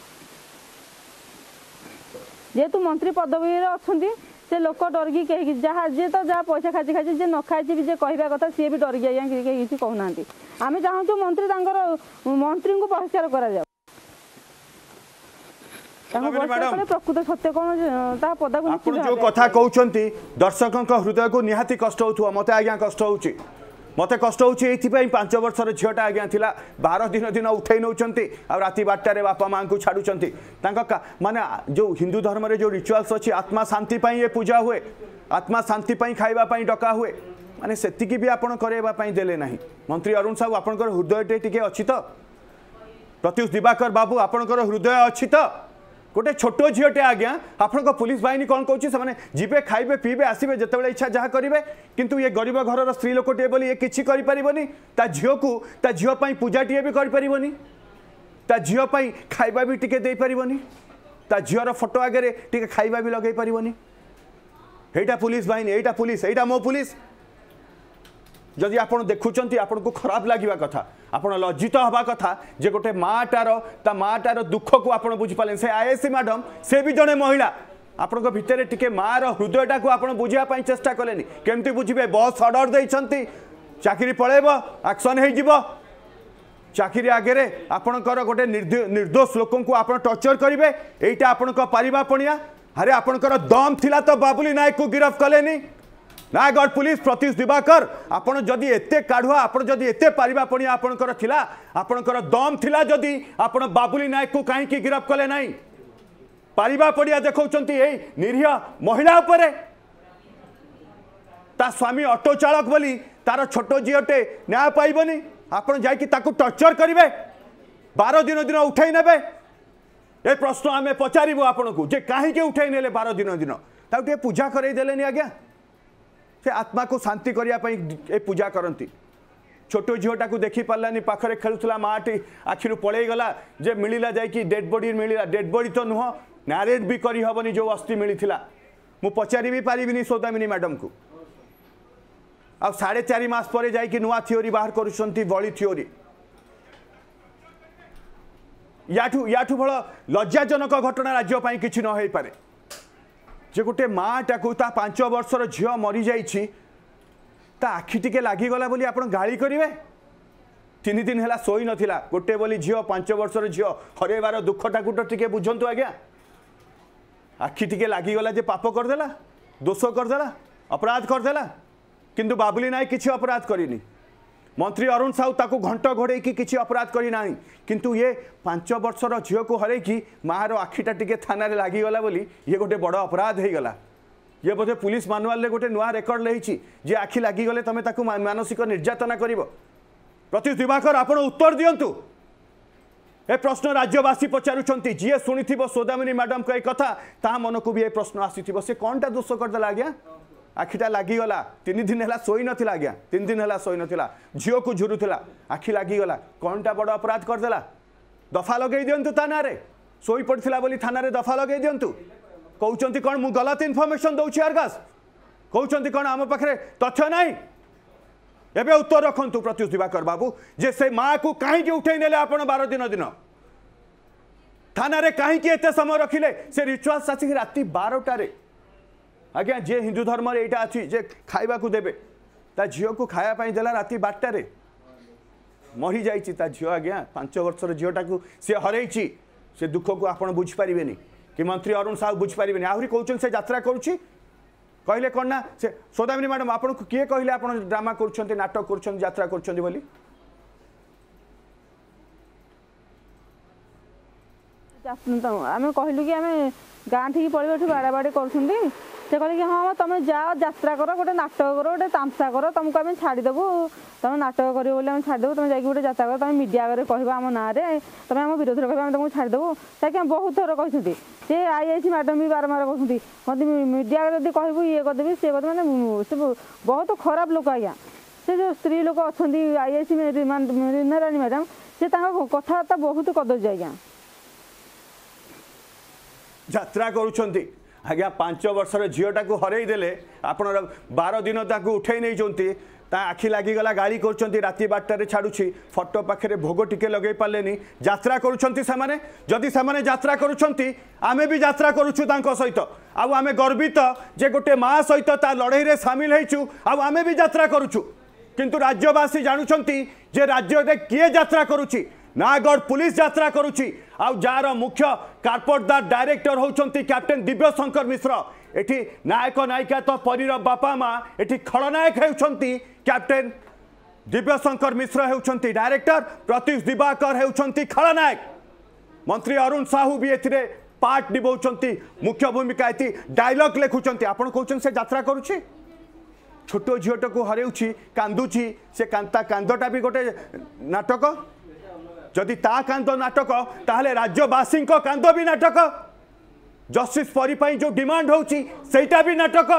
S11: जेहेतु मंत्री पदवी अच्छा से लोक डरिकी कहीं जहाँ जी तो जहाँ पैसा खाची खाची जे न खाई जे कहवा कथा सी भी डरिकी आज्ञा किसी कहना आम चाहूँ मंत्री मंत्री को बहिष्कार करा प्रकृत सत्य कौन पदा
S1: जो कथा कहते दर्शकों हृदय को निहाती कष्ट हो मत आज्ञा कष्ट हो मत कष्ट होची 5 वर्षर झीटा आज्ञा थिला 12 दिन उठे नौ राति 12टारे बापा माँ को छाड़ुंट माने जो हिंदू धर्म रे जो रिचुअल्स अच्छी आत्मा शांति ये पूजा हुए आत्मा शांति खाइबापी डका हुए माने सेतिकी भी आपण करवाई देले नहीं। मंत्री अरुण साहू आपणकर हृदय टे अच्छी तो प्रत्युष दिवाकर बाबू आपणकर हृदय अच्छी तो गोटे छोट झीटे आज्ञा आपण पुलिस बाहिनी कौन कहते जीवे खाइबे पीबे आसबे जिते इच्छा जहाँ करेंगे किंतु ये गरीब घर स्त्री लोकटे बोली ये किसी करें ता झील को ता झील पूजाटे भी करें ता झील खाइबा भी टिके दे पारनी ता झीर फोटो आगे टिके खाइबा भी लगे पारनी एटा पुलिस बाहिनी एटा पुलिस एटा मो पुलिस जदि आपण देखुंट आपन को खराब लगे कथा आपन लज्जित हवा कथा जे गोटे माटार दुख को आपन बुझी पाले से आईएससी मैडम से भी जड़े महिला आपण भितर टिके मार हृदयटा को आपन बुझापी चेष्टा कलेनी केमती बुझे बस ऑर्डर देइछंती चाकरी पळेब एक्शन हो चाकरी आगे आपणकर गोटे निर्दोष लोक को आप टर्चर करेंगे यहीटा आपण पारिबा पणिया अरे आपणकर दम थिला तो बाबुली नायक को गिरफ्त कलेनी नयागढ़ पुलिस प्रत्युष दिवाकर आपण जदि एते काढ़ुआ आपण जदि एते पारिबा पणिया आपणकर थिला आपणकर दम थिला जदि आपण बाबुली नायक को कहीं गिरफ्त कले नहीं पारिबा पड़िया देखौचंती एई निरीह महिला उपरे ता स्वामी ऑटो चालक बोली तार छोट झीटे न्याय पाइबनी आपण जाइकी ताकू टर्चर करेंगे 12 दिन दिन उठाई नेबे ए प्रश्न आम पचारू आपन को जे कहीं उठाई नेले 12 दिन दिन ताकू पूजा करदेले आज्ञा से आत्मा को शांति करने पूजा करती छोट झीटा को देखी पारानी पाखरे खेलुला माटी आखिर पलि गला जे मिलला जाकि डेड बॉडी मिलला डेड बॉडी तो नुह नारेट भी करहबनी जो अस्थि मिलता मु पचारि भी पारिनी सौदामिनी मैडम को आ 4.5 मास पर जाकि नुआ थियोरी बाहर करुछंती बली थियोरी याठू बड़ लज्जाजनक घटना राज्य किसी न हो पारे जे गोटे माटा को 5 वर्षर झील मरी जाइछि ता आखि टिके लागिगला बोली आपण गाली करेंगे 3 दिन है शोई नथिला गोटे बोली झील 5 वर्षर झील हरैबार दुखटाकू तो टिके बुझंतु आज्ञा आखि टिके लागिगला जे पाप करदेला दोष करदेला अपराध करदेला किंतु बाबुली नायक किसी अपराध करनी मंत्री अरुण साहू ताकू घंट घोड़े किसी अपराध करना किंतु ये 5 वर्षर झील को हरैकी मार आखिटा टिके थाना लागिगला बोली ये गोटे बड़ अपराध हो गला ये बोधे पुलिस मानुआल गोटे नुआ रेकर्ड लेही जे आखि लागिगले तुम ताकू मानसिक निर्यातना कर प्रत्युष दिवाकर आपण उत्तर दिंतु ए प्रश्न राज्यवासी पचारुंट जी शुणी सौदामिनी मैडम को कथा ता मन को भी ये प्रश्न आसी से कौनटा दोष करदेला आज्ञा आखिटा लागिगला 3 दिन है शोई नाला आज्ञा 3 दिन है शोई नाला झील को झुरुला आखि लागिगला कौनटा बड़ अपराध करदेला दफा लगे दिंतु ता ना शोई पड़ता बोली थाना दफा लगे दिंतु कहते कौन मु गलत इनफर्मेशन दौची अर्गस कहते कौन आम पाखे तथ्य नाई एबे उत्तर रखंतु प्रत्युष दिवाकर बाबू जे से माँ को कहीं उठे नेले आपण 12 दिन दिन थाना रे कहीं एते समय रखिले से रिचुअल्स आसी राति 12टारे आज्ञा जे हिंदू धर्म यहाँ अच्छी जे खाइबा को देबे ता झील को खायापाई देला राति 12टारे मरी जाइछि ता झील आज्ञा 5 वर्षर झीलटा को सी हरैछि से दुख को आपण बुझी पारिबेनी कि मंत्री अरुण साहू बुझी पारिबेनी आहरी कहउछन से यात्रा करूछि कहले कौन ना से सौदामिनी मैडम आपन को किए कहले आपन ड्रामा करूछंती नाटक करूछंती यात्रा करूछंती बोली
S11: आम कहलु कि आम गाँ ठीक पड़े बाड़ा बाड़ी कर से कहले कि हाँ तुम जाओ यात्रा कर गोटे नाटक कर गोटे तामसा कर तुमको आम छाड़देबू तुम नाटक कर बोले छाड़देबू तुम जाकि गोटे यात्रा कर तुम मीडिया कह आम ना तुम आम विरोध में कह तुमको छाड़देबू ताकि बहुत थर कहते सी आईआईसी मैडम भी बारंबार कहते मीडिया जब कहबू ये करदेवी सी मैंने से बहुत खराब लोक आज्ञा से जो स्त्री लोक अच्छा आईआईसी रीनाराणी मैडम से कथबार्ता बहुत कदर्ज आज्ञा
S1: यात्रा करुछंती आज्ञा 5 वर्षर झीलटा को हरईदेले आप 12 दिन ताकू उठे नहीं आखि लगिगला गाड़ी कर राति 12टारे छाड़ुछि फटो पाखे भोग टिके लगे पारे यात्रा करुछंती सेमाने जदि सेमाने यात्रा करुछंती आमे भी यात्रा करुछु तांको सहित आमे गर्वित जे गोटे माँ सहित ता लड़ाई रे सामिल हेचु आमे भी यात्रा करुछु किंतु राज्यवासी जानुछंती जे राज्य रे किए यात्रा करुछि नागढ़ पुलिस यात्रा करुछि जार मुख्य कारपोटदार डायरेक्टर होउछंती कैप्टेन दिव्यशंकर मिश्र एठी नायक नायिका तो परीर बापा माँ एठी खलनायक होउछंती कैप्टेन दिव्यशंकर मिश्र होउछंती डायरेक्टर प्रत्युष दिवाकर होउछंती खलनायक मंत्री अरुण साहू भी एथिरे पार्ट निभाउछंती मुख्य भूमिका एथि डायलॉग लेखुछंती आपण कहउछन से यात्रा करुछि छोटो झीलटा को हरेउछि कांदुछि से कांता कांदटा भी गोटे नाटक जदि ता कांद नाटक ताहले राज्यवासी कांद भी नाटक जस्टिस परी जो डिमांड होउची सेटा भी नाटक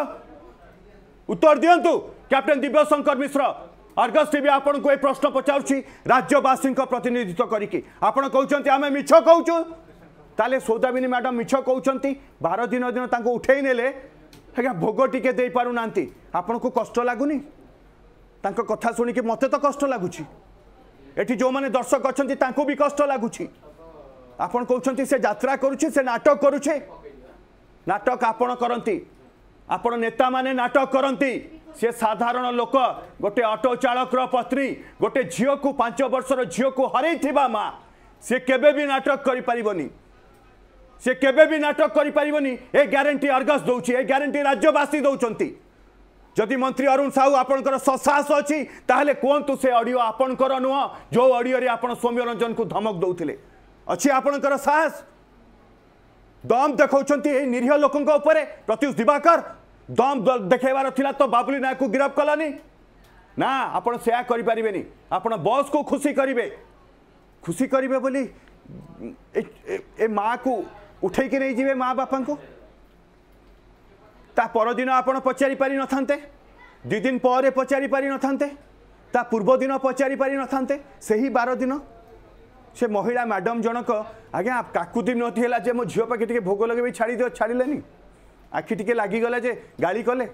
S1: उत्तर दियंतु captain Divyashankar Mishra Argus TV आपन को ए प्रश्न पचाउछि राज्यवासी प्रतिनिधित्व करिकि आपण कहउछंती आमे मिछ कहउछु ताले सौदामिनी मैडम मिछ कहउछंती 12 दिन दिन तांको उठेई नेले आज्ञा भोग टिके दे पारु नांती आपन को कष्ट लागुनी तांको कथा सुनी कि मते तो कष्ट लागुछि एठी जो माने दर्शक अच्छी तांको भी कष्ट लगुच आपण कहते से यात्रा करुचे से नाटक करुचे नाटक आपण करती आपण नेता माने नाटक करती से साधारण लोक गोटे ऑटो चालक पत्नी गोटे झील को 5 वर्षर झील को हरई माँ से केबे भी नाटक करि परिबनी से केबे भी नाटक करि परिबनी ए ग्यारंटी अर्गस दउची ए ग्यारंटी राज्यवासी दउचंती जदि मंत्री अरुण साहू आपणकर साहस अच्छी ताहले कहतु से ऑडियो आपणकर नुह जो ऑडियो रे आपण सौम्य रंजन को धमक दौले अच्छी आपणकर साहस दम देखा निरीह लोकों उपरे प्रत्युष दिवाकर दम देखेबार थिला तो बाबुली नायक को गिरफ्त कलानी ना आपण सेया करि परिबेनी आपण बॉस को खुशी करिवे बोली ए माँ को उठे कि नहीं जीवे माँ बापा को ता परदिन आपण पचारि पारि नथांते 2 दिन पर पचारि पारि नथांते ता पूर्व दिन पचारि पारि नथांते सही 12 दिन से महिला मैडम जनक आज्ञा काकुदी नथी है जे मो झील पाखे भोग लगे छाड़ी दियो छाड़िलेनी आखि टिके लागिगला जे गाली कले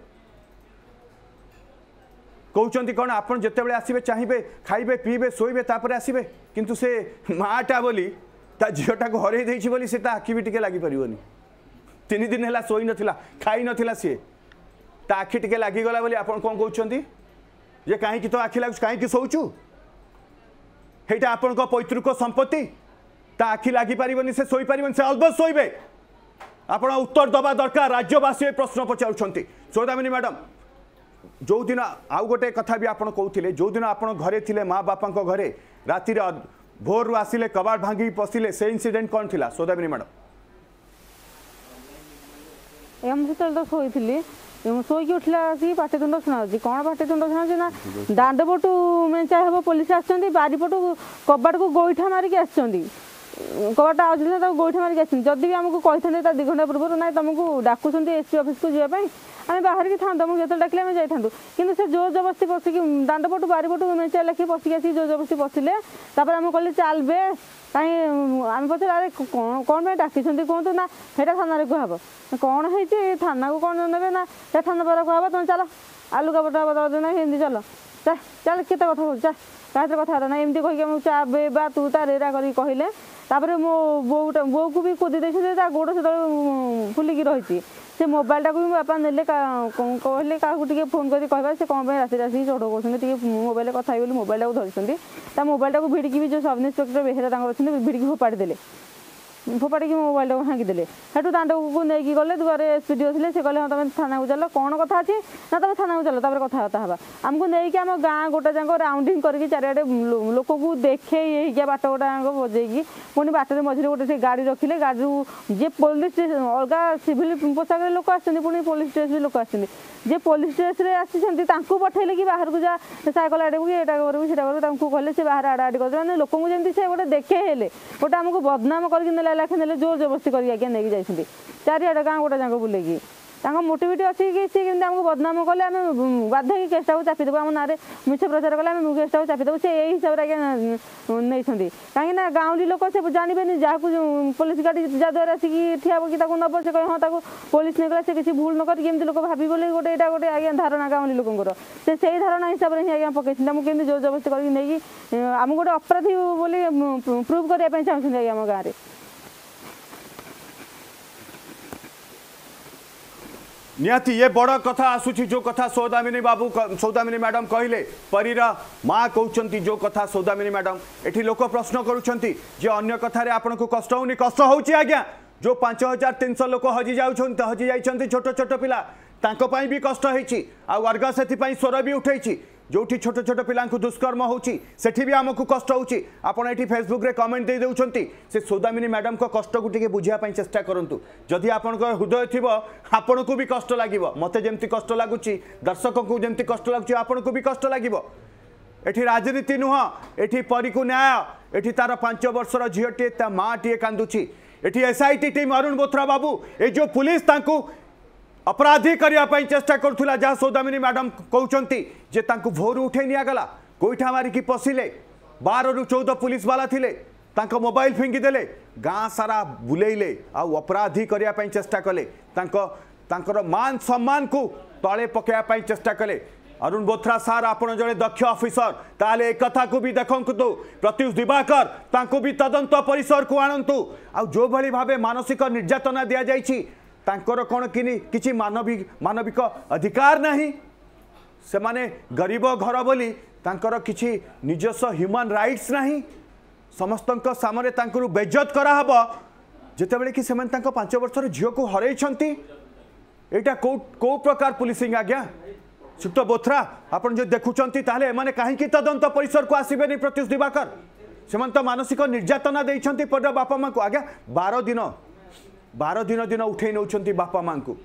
S1: कहते कौन आप जिते आसवे चाहिए खाइबे पीबे शोबे तापर आसवे किंतु से माटा बोली ता झीटा को हरई देछि बोली से आखि भी टिके लागी परिबनी 3 दिन है शोई नथिला खाई नथिला सी ता आखि टिके लागिगला बोली आप कौन कहते जे कहीं तो आखि लागु कहीं शोचु हेटा आपण पैतृक संपत्ति ता आखि लगी पारिबनी से शोई पारिबनी से अलबत शोबे आपण उत्तर दबा दरकार राज्यवासी प्रश्न पचारुछंती सौदामिनी मैडम जो दिन आउ गोटे कथा भी आपण कहते जो दिन आप घरे थिले माँ बापा घरे राति भोर आसिले कबाड़ भांगी पशिले से इनसीडेंट कौन थिला सौदामिनी मैडम
S11: एम तो शोई शोक उठला पाटितुंड शुणा कौन पाटितुंड शुणा ना दांड पटू मेचा हे पुलिस आसुँच बारिपटू कबाड़ को गोईठा मारिक आसुँच कबाटा आउे गोईठा मारिक आस जदि भी आमको कही 2 घंटा पूर्व ना तुमको डाकुंट एसपी ऑफिस को जावाई आम बाहर की था तुमको जो डाकिले आम जाइंटू कि से जोर जबरदस्ती पशिक दांडपटू बारिपटू मेचा लेखी पशिक आसी जोर जबरदस्ती पशिले आम कहले चल बे कहीं आम पचार अरे कौन डाकी कहतु ना हेटा थाना कहब कौन है थाना को कौन ने ना थाना पर कहब तुम चल आलुका पटा बदल ना हिंदी चल चल केत कथा बोल चा कहे कथा ना एमती कहीकि चा बे बा तू तार एरा कर कहले तापर मो बो को भी कोदी देते गोड़ से फुलिकी रही से मोबाइल टाक भी बापा ने कहले क्या फोन कर कह से कौन राति आसिक चढ़ कर मोबाइल कथा बोली मोबाइल टाक धरी मोबाइल टाक भिड़की भी जो सब इन्स्पेक्टर बेहेरा अच्छे भिड़की फोपाड़ी देले फोपाड़ी मोबाइल टाक भांगीदे सेठू दांड को लेकिन गले दुआरे एसपीडीओ थे से कहले हाँ तुम थाना को चल कौन कथा अच्छी ना तुम थाना को चल तापर कथबार्ता हाँ आमको नहीं आम गाँ गोटा जाक राउंडिंग करके चारिआडे लोक को देखे ये बाट गोटा बजेगी पुणी बाटर मझे गोटे से गाड़ी रखिले गाड़ी जे पुलिस स्टेशन अलग सिविल पोशाक लोक आसती पुणी पुलिस ड्रेस भी लोक आसती जे पुलिस ड्रेस आसी पठेले कि बाहर को जा साइकेल आड़े को एटा करू से कहले से बाहर आड़ा आड़ी कर लोक जमी से गोटे देखे हेले गोटे आमको बदनाम करके लाखे ने जोर जबरदस्ती करके नहीं जाइए चारिआडे गाँ गोटा जाक बुलेगी मोटिविटी अच्छी कि सी केमती आमको बदनाम कले आम बाध्य केसटा को चापिदेबू आम ना मिछ प्रचार कले आम केसटा को चापिदेबू से यही हिसाब से नहीं कहीं गाँवली लोक से जानवे जहाँ पुलिस गाड़ी जद्वारा आसिक ठिया कि नब से कहे हाँ पुलिस नहीं गला से किसी भूल न करके लोक भावी बोले गोटे यहाँ गोटे आज्ञा धारणा गाँवली लोकर से धारणा हिसाब से आज्ञा पकई कमी जोर जबरदस्ती करके नहीं आम गोटे अपराधी बोली प्रूव करने चाहते आज्ञा आम गाँव में
S1: निहाती ये बड़ कथा आसुची जो कथा सौदामिनी बाबू सौदामिनी मैडम कहले परीर माँ कहते जो कथा सौदामिनी मैडम एठी लोक प्रश्न करुछंती जे अन्य कथारे आपन को कष्ट होनी कष्ट होची आज्ञा जो 5300 लोक हजि जाइछंती छोट छोट पिला तांको पई भी कष्ट होईची आ वर्ग सेथि स्वर भी उठेची जोठी छोट छोट पिला दुष्कर्म होची सेठी भी आमको कष्ट होची आपण एठी फेसबुक रे कमेंट दे देउछंती से सौदामिनी मैडम को कष्ट को टिके बुझिया पई चेष्टा करंतु जदि आपण को हृदय थिबो आपण को भी कष्ट लागिवो मते जेमती कष्ट लागुची दर्शकों को जेमती कष्ट लागुची आपण को भी कष्ट लागिवो एठी राजनीति नुह एठी परी को न्याय एठी तार 5 वर्षर झियोटी ता माँ टीए कांदुची एठी एसआईटी टीम अरुण बोथरा बाबू ए जो पुलिस तांकू अपराधी करने चेष्टा करुला जहाँ सौदामिनी मैडम कहते जे तांकू भोर उठे निगला गोईठा मारिकी पशिले 12 ରୁ 14 पुलिस वाला थिले तांको मोबाइल फिंगिदेले गाँ सारा बुलेइले आ अपराधी करने चेष्टा कले तांकर मान सम्मान को तले पकड़ा चेष्टा कले अरुण बोथरा सार आपड़ जड़े दक्ष ऑफिसर ताले एक कथा को भी देखु प्रत्युष दिवाकर तांको भी तदंत परिसर को आणंतु आ जो भली भावे मानसिक निर्यातना दिया जाइछि तांकर कौन किसी मानविक अधिकार नहीं से माने गरीब घर बोली तांकर किसी निजस्व ह्यूमन राइट्स नहीं समस्त सामने तांकरु बेइज्जत कराहब जितेबले कि सेमान तांको 5 वर्षर झील को हरई एटा को प्रकार पुलिसिंग आज्ञा सुक्त बोथरा आपन जो देखुचंती ताले एमाने काहेकि तदंत परिसर को आसीबेनी प्रत्युष दिवाकर सेमान तो मानसिक निर्यातना देइछंती पड बापा मां को आज्ञा 12 दिन 12 दिन दिन उठे नौ बापा माँ को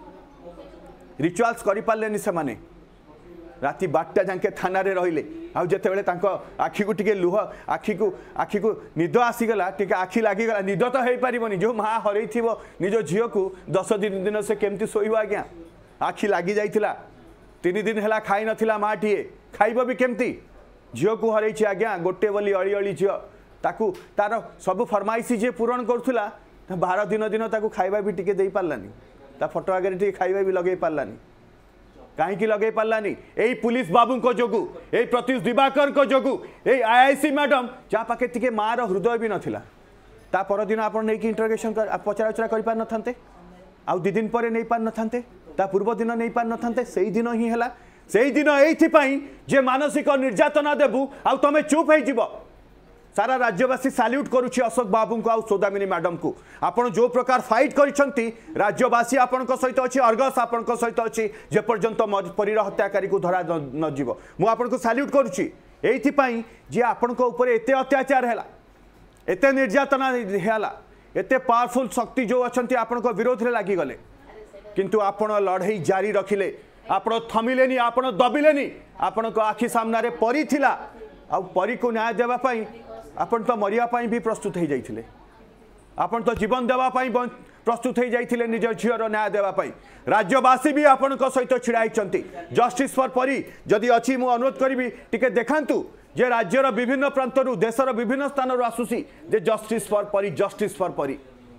S1: रिचुआल्स करि पारलेनी से माने राति 12टा जाके थाना रे रहिले आ जते बेले तांको आखी को टिके लुह आखी को निद आसीगला टिके आखी लागिगला निद तो हेई पारिबनी जो माँ हरई थिबो निजो झियो को 10 दिन से केमती सोइबो आज्ञा आखी लागी जाइथिला 3 दिन हैला खाई नथिला माँ टीए खाइबो भी केमती झियो को हरई छी आज्ञा गोटे बोली अळी अळी झियो ताकू तार सब फरमाइशी जे पूरण करथुला 12 दिन ताकू खाइबा भी टिके देई पारलानी ता फोटो आगे टिके खाइबा भी लगे पारलानी कहीं लगे पार्लानी यही पुलिस बाबू को जोगु यही प्रत्युष दिवाकर को जोगु यही आईआईसी मैडम जहाँ पाखे टिके माँ हृदय भी नाला ता परदिन आप इंटरोगेशन पचराउचरा कर पार नथांते आउ 2 दिन पर नहीं पार नथांते ता पूर्व दिन नहीं पार नथांते से दिन ही है से दिन एइथिपाई जे मानसिक निर्यातना देबू आउ तमे चुप हो जीव सारा राज्यवासी साल्यूट करुछि अशोक बाबू को आउ सौदामिनी मैडम को आपण जो प्रकार फाइट करिसंती राज्यवासी आपण सहित अच्छी अर्गस आपण सहित अच्छी जे पर्यंत परीर हत्याकारी को धरा न जीव मु आपण को साल्यूट करुछि एइथिपाई जे आपण को ऊपर एते अत्याचार हैला एते निर्यातना हैला एते पावरफुल शक्ति जो अछंती आपण को विरोध रे लागि गले किंतु आपण लड़ाई जारी रखिले आपण थमिलेनी आपण दबिलेनी आपण को आखि सामने रे परी थिला आ परी को न्याय देबा पई आपण तो मरिया पाई भी प्रस्तुत हो जाइथिले आपण तो जीवन देवा पाई प्रस्तुत हो जाइथिले निज झीर न्याय देवा पाई राज्यवासी भी आपण को सहित छिड़ा होइचंती जस्टिस फॉर परी जदि अछि मु अनुरोध करिवि टिके देखांतु जे राज्यर विभिन्न प्रांतरु देशर विभिन्न स्थानरु आसुसी जे जस्टिस फॉर परी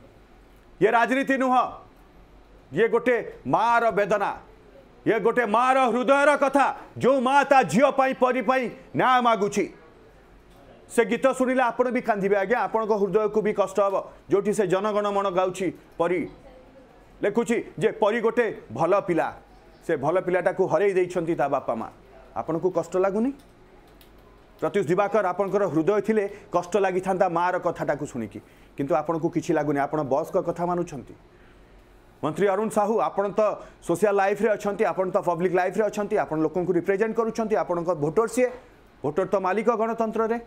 S1: ये राजनीति नुह ये गोटे मार वेदना ये गोटे मार हृदयर कथा जो माँ ता झील परी पाई न्याय मागुची से गीत शुणिले आपण भी कांदिबे आज्ञा आपण को हृदय को भी कष्ट हम जोठी से जनगण मन गाउची परी लिखुची जे परी गोटे भल पिला से भल पिलाटा को हरई देइछंती ता बापा माँ आपण को कष्ट लागुनी प्रत्युष दिवाकर आपणकर हृदय थिले कष्ट लागि थांता मार कथाटा को सुनिकी किंतु आपण को किछि लागुनी आपण बॉस को कथा मानुछंती मंत्री अरुण साहू आपण तो सोशल लाइफ रे अछंती आपण तो पब्लिक लाइफ रे अछंती आपण लोकन को रिप्रेजेंट करूछंती आपण को वोटर से वोटर तो मालिक गणतंत्र रे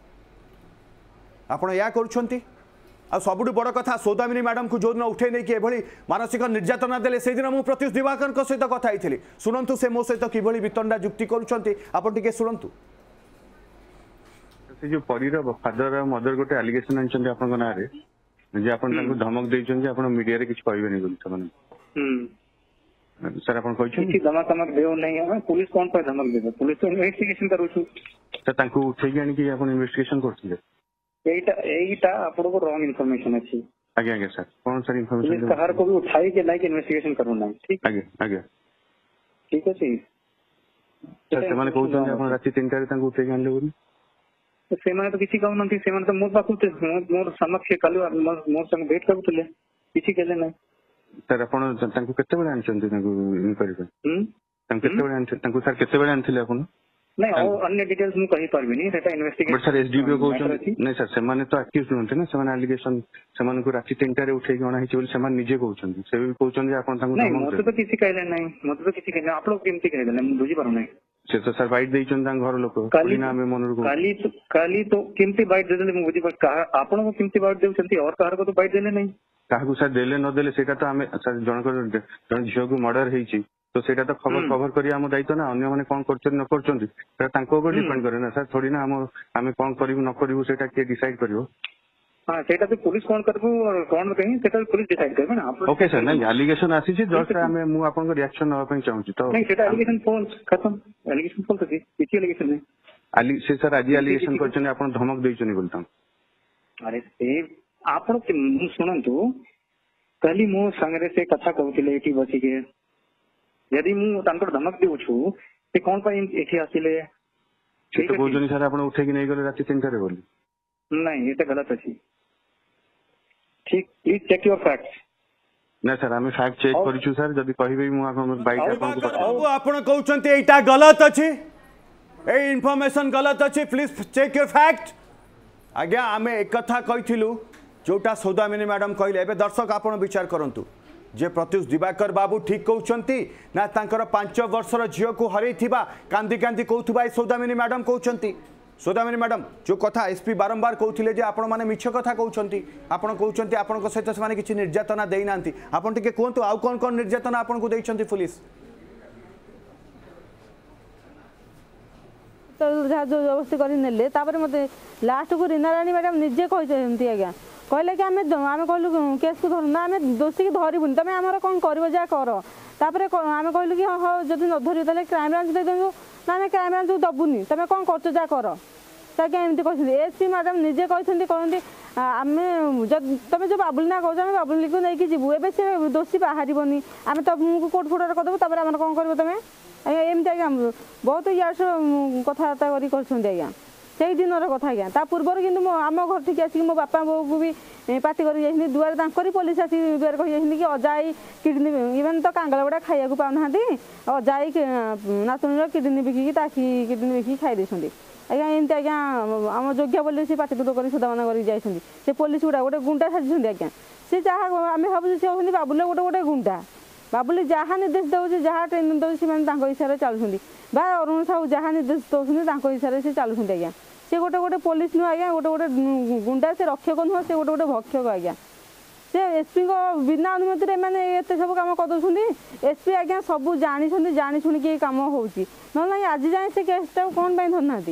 S1: आपण या करूछंती आ सबुठु बड़ कथा सौदामिनी मैडम को जो दिन उठे नहीं कि एभली मानसिक निर्यातना देले से दिन मु प्रत्युष दिवाकर को सहित कथा आइथिली सुनंतु से मो सहित किभली वितंडा जुक्ति करूछंती आपण टिके सुनंतु
S12: से जो परीर फादर मदर गोटे एलिगेशन आनछंती आपन ना रे जे आपन ताको धमक दैछन जे आपन मीडिया रे किछ कहबेनी बोली तमन सर आपन कहछन कि
S13: धमक देउ नहीं है पुलिस कोन पर धमक देबे पुलिस तो इन्वेस्टिगेशन करूछु
S12: त ताको उठै गनी कि आपन इन्वेस्टिगेशन करथिले
S13: एटा आपन को रॉन्ग इंफॉर्मेशन अछि
S12: आगे आगे सर कौन सर इंफॉर्मेशन
S13: पुलिस कहर को भी उठाई के नहीं कि इन्वेस्टिगेशन करू नहीं ठीक
S12: आगे आगे
S13: ठीक अछि
S12: सर से माने कहउछन आपन राति 3 टा रे ताको उठै गनले बोली
S13: से माने तो किसी कहू नथि से माने तो मोर पाखु मोर समक्ष कालु मोर संग भेट करथले किछि केले नै
S12: सर आपण ताको केते बेले आनछन ताको इनक्वायरी पे ताको केते बेले आनछन ताको सर केते बेले आनथिले आपण
S13: नहीं और अन्य डिटेल्स मु कहि परबिनी सेटा इन्वेस्टिगेशन
S12: बट सर एसडीपीओ कहउछन नहीं सर से माने तो एक्यूज नथि ना से माने एलिगेशन से माने को राति 3 टा रे उठै गना हिच बोली से माने निजे कहउछन से भी कहउछन जे आपण ताको
S13: नहीं मते तो किछि कहले नहीं मते तो किछि कहले आप लोग केमति कहले मु बुझी पारो नहीं
S12: से तो सर बाइट देइछन तां घर लोक
S13: काली
S12: नाम मनर को
S13: काली तो केमति बाइट देले मु बुझी पर आपण को केमति बाइट देउछंती और कहर को तो बाइट देले नहीं
S12: काहू सर देले न देले सेटा तो हमें सर जन झियो को मर्डर हेची तो सेटा तो खबर करिया हम दायित्व ना अन्य माने कोन करछन न करछन सेटा तांको ऊपर डिपेंड करे ना सर थोड़ी ना हम कोन करिवु न करिवु सेटा के डिसाइड करिवो
S13: हां सेटा तो पुलिस कोन करबो और कोन कहीं सेटा पुलिस डिसाइड करबे ना
S12: ओके सर नहीं एलिगेशन आसी छी जस्ट हमें मु आपन को रिएक्शन नवा पे चाहूची तो
S13: नहीं सेटा एलिगेशन फॉल्स खत्म एलिगेशन फॉल्स अछि किछि एलिगेशन नहीं
S12: आली से सर आज एलिगेशन करछन आपन धमक देइछनी बोलता
S13: अरे से आपन सुनंतु कली मो संगरे से कथा कहउतिले एठी बसी के यदि मु तांकर धमक देउछु से कोन पर एठी आसिले
S12: से तो बोजनी सर आपन उठे कि नहीं गले राति 3 टा रे बोली
S13: नहीं ये तो गलत अछि ठीक प्लीज चेक योर फैक्ट्स
S12: ना सर हमें फैक्ट चेक करिछु सर जदी कहिबे मु आपन बाइक आपन को
S1: आपन कहउचंती एटा गलत अछि ए इंफॉर्मेशन गलत अछि प्लीज चेक योर फैक्ट आज्ञा आमे एक कथा कहिथिलु जोटा सौदामिनी मैडम कहले एबे दर्शक आपण विचार करंतु जे प्रत्युष दिवाकर बाबू ठीक कहउचंती ना तांकर 5 वर्षर झियो को हरई थिबा कांदी कांदी कहउथबा सौदामिनी मैडम कहउचंती सौदामिनी मैडम जो कथा एसपी बारंबार कहते जे आपण मैंने मिछ कथा कहते आपड़ कहते आपण सहित से किसी निर्यातना देना आपड़ टे कहतु आउ कौन कौन निर्यातना आपन को देइछंती पुलिस
S11: तो जहाँ जो जबरदस्ती कर नेले मत लास्ट को रीना राणी मैडम निजे कहते आज्ञा कहले कि आम कहलु केस को धरुना आम दोषी की धरबुनि तुम आम कौन कर जहाँ कर तापर आम कहलु कि हाँ जब न धरु ताले क्राइम ब्रांच दे देबु ना आम क्राइम ब्रांच दबुनि तुम कौन कर जहाँ कर क्या एमती कहते एसपी मैडम निजे कहते कहते आम तुम जो बाबुली ना कह बाबुली को लेकिन जीवु ए से दोषी बाहर आम तुमको कोर्ट फोटो करदेबू तापर आम कौन कर तुम आज्ञा एमती आज्ञा बहुत यार कथबार्ता कर आज्ञा से दिन कथा आज्ञा ता पूर्वर कि आम घर ठीक आसिक मो बापा बो को भी पार्टी कर दुआर तांकरी पुलिस आसी दुआर कही कि अजाई किडनी इवेन तो कांगलगुड़ा खाइया पाऊना अजाई नातुणी किडनी बिकिकी किडनी बिकिकी खाई देते आज्ञा एमती आज्ञा आम योग्य बोली से पार्टी दूर कर सदामान कर पुलिस गुड़ा गोटे गुंडा साजिश आज्ञा सी जहाँ आम भावुँ सी होती बाबुल गोटे गोटे गुंडा बाबुली जहाँ निर्देश दौर जहाँ ट्रेनिंग दौर से इशारे चलुँच बा अरुण साहू जहाँ निर्देश दौरान इशारे से चलुँच आज्ञा से गोटे गोटे पुलिस नुह आज्ञा गोटे गोटे गुंडा से रक्षक नुह से गोटे गोटे भक्षक आज्ञा से एसपी को बिना अनुमति मैंने एत सब कम कर एसपी आज्ञा सब जानी शुणी कि कम हो ना आज जाए से केसटा कौन धरना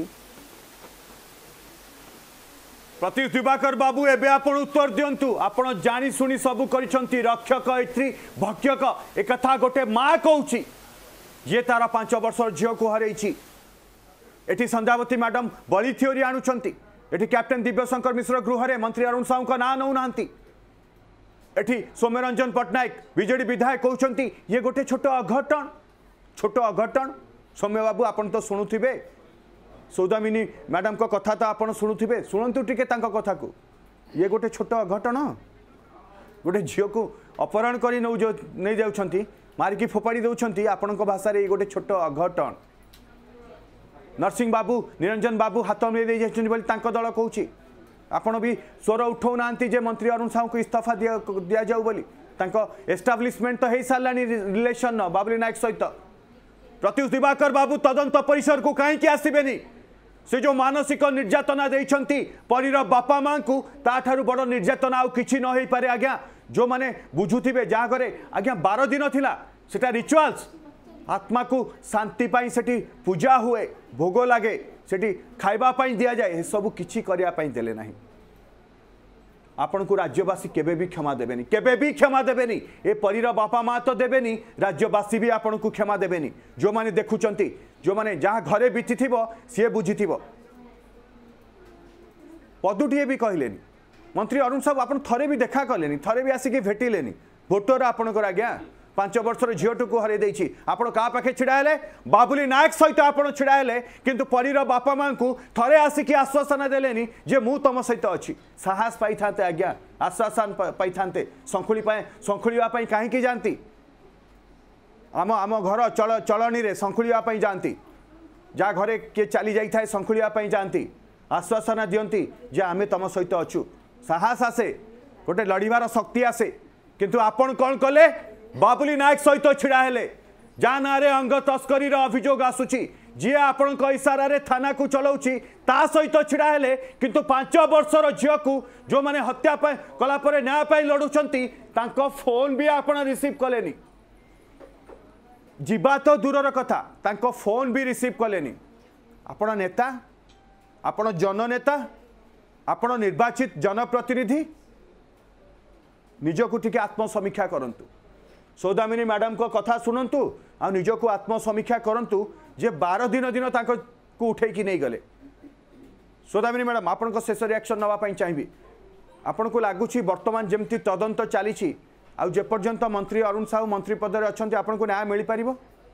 S1: प्रत्युष दिवाकर बाबू एबे आपण उत्तर दिंतु आपण जानी शुणी सब करिसंती रक्षक एत्री भक्षक एक कथा गोटे माँ कहूँ ये तार 5 वर्ष झील को हरई एटी संध्यावती मैडम बली थ्योरी आणुचंती एटी कैप्टेन दिव्यशंकर मिश्र गृह मंत्री अरुण साहू का ना नौ नांती एटी सौम्यरंजन पट्टनायक बीजेडी विधायक कहते ये गोटे छोट अघटन सौम्य बाबू आपण तो शुणुवे सौदामिनी मैडम को कथा तो आप शुणुवे शुणु टिके कथा को ये गोटे छोट अघटन गोटे झील को अपहरण कर नहीं जाऊँगी मारिकी फोपाड़ी दौरान आपण भाषा ये गोटे छोट अघटन नरसिंह बाबू निरंजन बाबू हाथ मिले दल कहूँ आपण भी स्वर उठाऊ ना मंत्री अरुण साहू को इस्तीफा दि जाऊ बोली एस्टाब्लिशमेंट तो हो सारा रिलेशन बाबुली नायक सहित प्रत्युष दिवाकर बाबू तदंत परिसर को कहीं आसबेनी से जो मानसिक निर्यातना देइछंती परीर बापा माँ को ताठारु बड़ निर्यातना आउ किछि न होई पारे आज्ञा जो माने बुझुथिबे जहाँ घरे आज्ञा 12 दिन थिला सेटा रिचुअल्स आत्मा को शांति पाई सेठी पूजा हुए भोग लगे सेठी खाइबा पाई दिया जाए सब किछि करिया पाई देले नाही आपण को राज्यवासी केबे भी क्षमा देबेनी ए परीर बापा माँ तो देबेनी राज्यवासी भी आपण को क्षमा देबेनी जो माने देखुचंती जो माने जहाँ घरे बीती सी बुझी पदुटे भी कहलेनी मंत्री अरुण साहब आप थे भी देखा कले थे भी आसिक भेटिले भोटर आपणकर आज्ञा 5 वर्षर झील को हरई आप पाखे छिड़ाले बाबुली नायक सहित आप छिड़ाले किंतु परीर बापा माँ को थे आसिक आश्वासन देलेनी जे मु तुम सहित अच्छी साहस पाई था आज्ञा आश्वासन पाई था संखुड़ा कहीं जाती आम आम घर चलनी रे संखुड़ा जाती जहाँ घरे किए चली जाए संखुड़ा जाती आश्वासन दियंती जे आमे तुम सहित अच्छु साहस आसे गोटे लड़ार शक्ति आसे किंतु आपण कौन कले बाबुली नायक सहित छिड़ा हेले जहाँ ना रे अंग तस्करी अभियोग आसुची जी आपण इशारे थाना को चलाऊँगी ता सहित छिड़ा हेले किंतु 5 वर्षर झील को जो मैंने हत्या कलापर न्याय लड़ुंट फोन भी आपण रिसीव कलेनी जीवा तो दूरर कथा तांको फोन भी रिसीव कलेनी आपण नेता आपण जननेता आपण निर्वाचित जनप्रतिनिधि निजको टिके आत्मसमीक्षा करंतु सौदामिनी मैडम को कथा शुणु आ निजको आत्मसमीक्षा करंतु जे 12 दिन तांको को उठे कि नहीं गले सौदामिनी मैडम आपण को शेष रिएक्शन नवा पई चाहिबी आपण को लागुची वर्तमान जेमती तदंत चली आउ जे पर्यंत मंत्री अरुण साहू मंत्री पदर अच्छे आपन को न्याय मिल पारिबो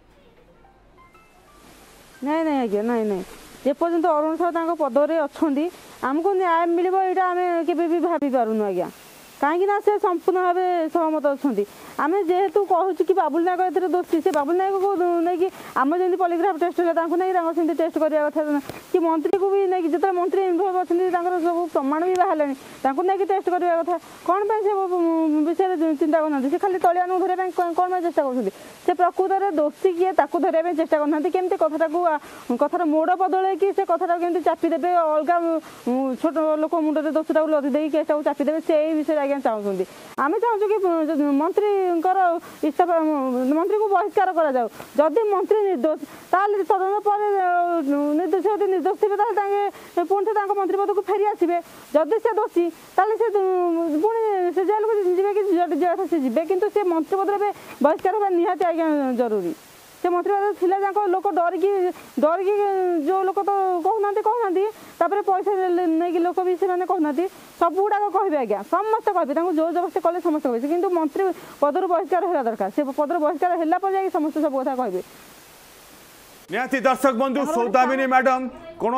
S11: नहीं आज्ञा नहीं जे पर्यंत अरुण साहू पदरे अच्छी आमको न्याय मिल आम के भाभी पारूनु आज्ञा कहीं से संपूर्ण भाव सहमत अच्छा आम जेहेतु कहूँ कि बाबुल नायक एथेर दोषी से बाबुल नायक को नहीं आम जमी पॉलीग्राफ टेस्ट है नहीं टेस्ट करवा कथा कि मंत्री को भी नहीं जो मंत्री इनवल्व अच्छा सब प्रमाण भी बाहर नहीं टेस्ट करवा कथा कौन से विषय चिंता करना से खाली तलिया धरने कौन चेष्टा कर प्रकृत में दोषी किए धरने चेष्टा करना केमती कथा कथार मोड़ बदल कि से कथा केमती चापिदेवे अलग छोट लोक मुंडे दोषटा लदी दे केसटा चापिदेवे से विषय आज्ञा चाहूँ आम चाहूँ कि मंत्री इस्तीफा मंत्री को बहिष्कार करा जाऊ जदि मंत्री निर्दोष ताल तदंत पर निर्दोष यदि निर्दोष थे पुणी से मंत्री पद को फेरी आसवे जदि से दोषी ताल से पुणी से जेल को जी जेल से जी कि मंत्री पद में बहिष्कार होगा निहाती आज्ञा जरूरी से मंत्री पद थिला जाक लोक डरिकी जो लोक तो कहना पैसा नहीं लोक भी से कहना सब गुड़ाक कहे आज्ञा समस्त कहे जो जबरदस्ती कले समस्त कहे कि मंत्री पदर बहिष्कार होगा दरकार से पदर बहिष्कार है जा समस्त सब कथा कहे
S1: निहाती दर्शक बंधु सौदामिनी मैडम कौन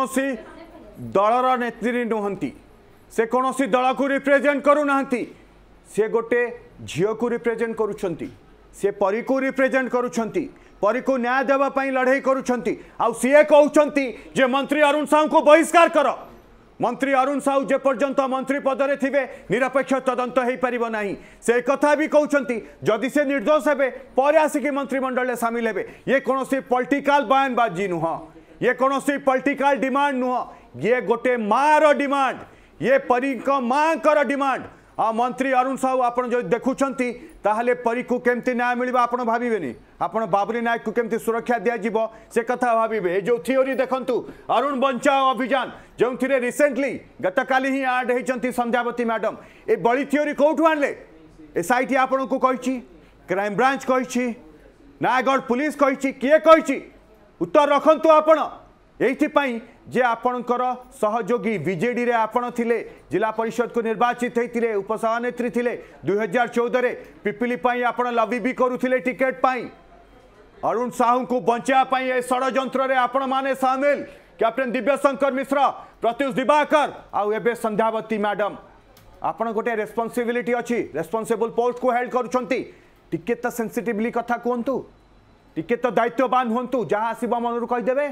S1: दलर नेत्री नुहंती से कौन दल को रिप्रेजेंट करूना से गोटे झील को रिप्रेजेंट करुछंती से परी को रिप्रेजेंट करुछंती परी को न्याय देवाई लड़ाई करुछंती आउ सीए कहउछंती जे मंत्री अरुण साहू को बहिष्कार कर मंत्री अरुण साहू जे पर्यंत मंत्री पदरे थिबे निरपेक्ष तदंत हो पारिबो नाही से कथा भी कहउछंती जदि से निर्दोष हेबे पर आसिक मंत्रिमंडल में सामिल हेबे ये कौनसी पॉलिटिकल बयानबाजी नुह ये कौनसी पॉलिटिकल डिमांड नुह ये गोटे मार डिमांड ये परी माँ कर डिमांड आ मंत्री अरुण साहू आपन जो देखुछंती ताहले परी को केमती न्याय मिलबा आपन भाबिबेनी आपन बाबुली नायक को केमती सुरक्षा दिया जिवो से कथा भाबिबे जो थियोरी देखंतु अरुण बंचाओ अभियान जो थिरे रिसेंटली गतकाली ही ऐड हेचंती संध्यावती मैडम ए बड़ी थियोरी कोठु आनले एसआईटी आपन को कहिछि क्राइम ब्रांच कहिछि नायगढ़ पुलिस कहिछि किए कहिछि उत्तर रखंतु आपन एइथिपाई जे आपणकर सहयोगी बीजेडी रे आपण थिले जिला परिषद को निर्वाचित होते उपसभानेत्री थिले 2014 रे पिपिली पाई आपण लबी भी करुथिले टिकेट पाई अरुण साहू को बंचा पाई ए षडयंत्र रे आपण माने शामिल कैप्टन दिव्यशंकर मिश्र प्रत्युष दिवाकर आउ एबे संध्यावती मैडम आपण गोटे रेस्पोंसिबिलिटी अछि रेस्पोंसिबल पोस्ट को हेल्ड करूछंती टिके त सेंसिटिवली कथा कहंतु टिके त दायित्ववान होंतु जहां आसीबा मनरु कहि देबे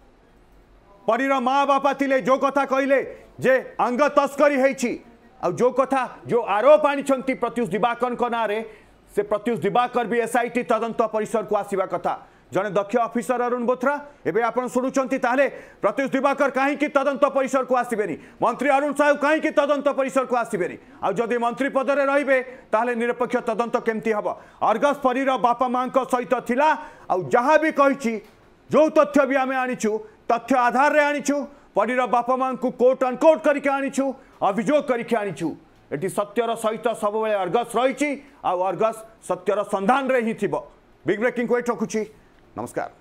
S1: परीर माँ बापा थिले जो कथा कहले जे अंग तस्करी होईछि आ जो कथा जो आरोप आनिछंती प्रत्युष दिवाकर ना रे से प्रत्युष दिवाकर भी एसआईटी तदंत परिसर को आसीबा कथा जने दक्ष ऑफिसर अरुण बोथरा एबे आपण सुनुचंती ताहले प्रत्युष दिवाकर काहे की तदंत परिसर को आसीबेनी मंत्री अरुण साहू काहे की तदंत परिसर को आसीबेनी आ जदि मंत्री पद रे रहिबे ताहले निरपेक्ष तदंत केमती हबो अर्गस परीर बापा मां को सहित थिला आ जहां भी कहिछि जो तथ्य भी आमे आनिछु तथ्य आधार रे आनिछु परीर बापा मां को कोट अनकोट करके आनिछु अभियोग करके आनिछु एटी सत्यर सहित सब बेले अर्गस रहिछि आ अर्गस सत्यर संधान रे ही थिबो बिग ब्रेकिंग को एठ रखुछि नमस्कार।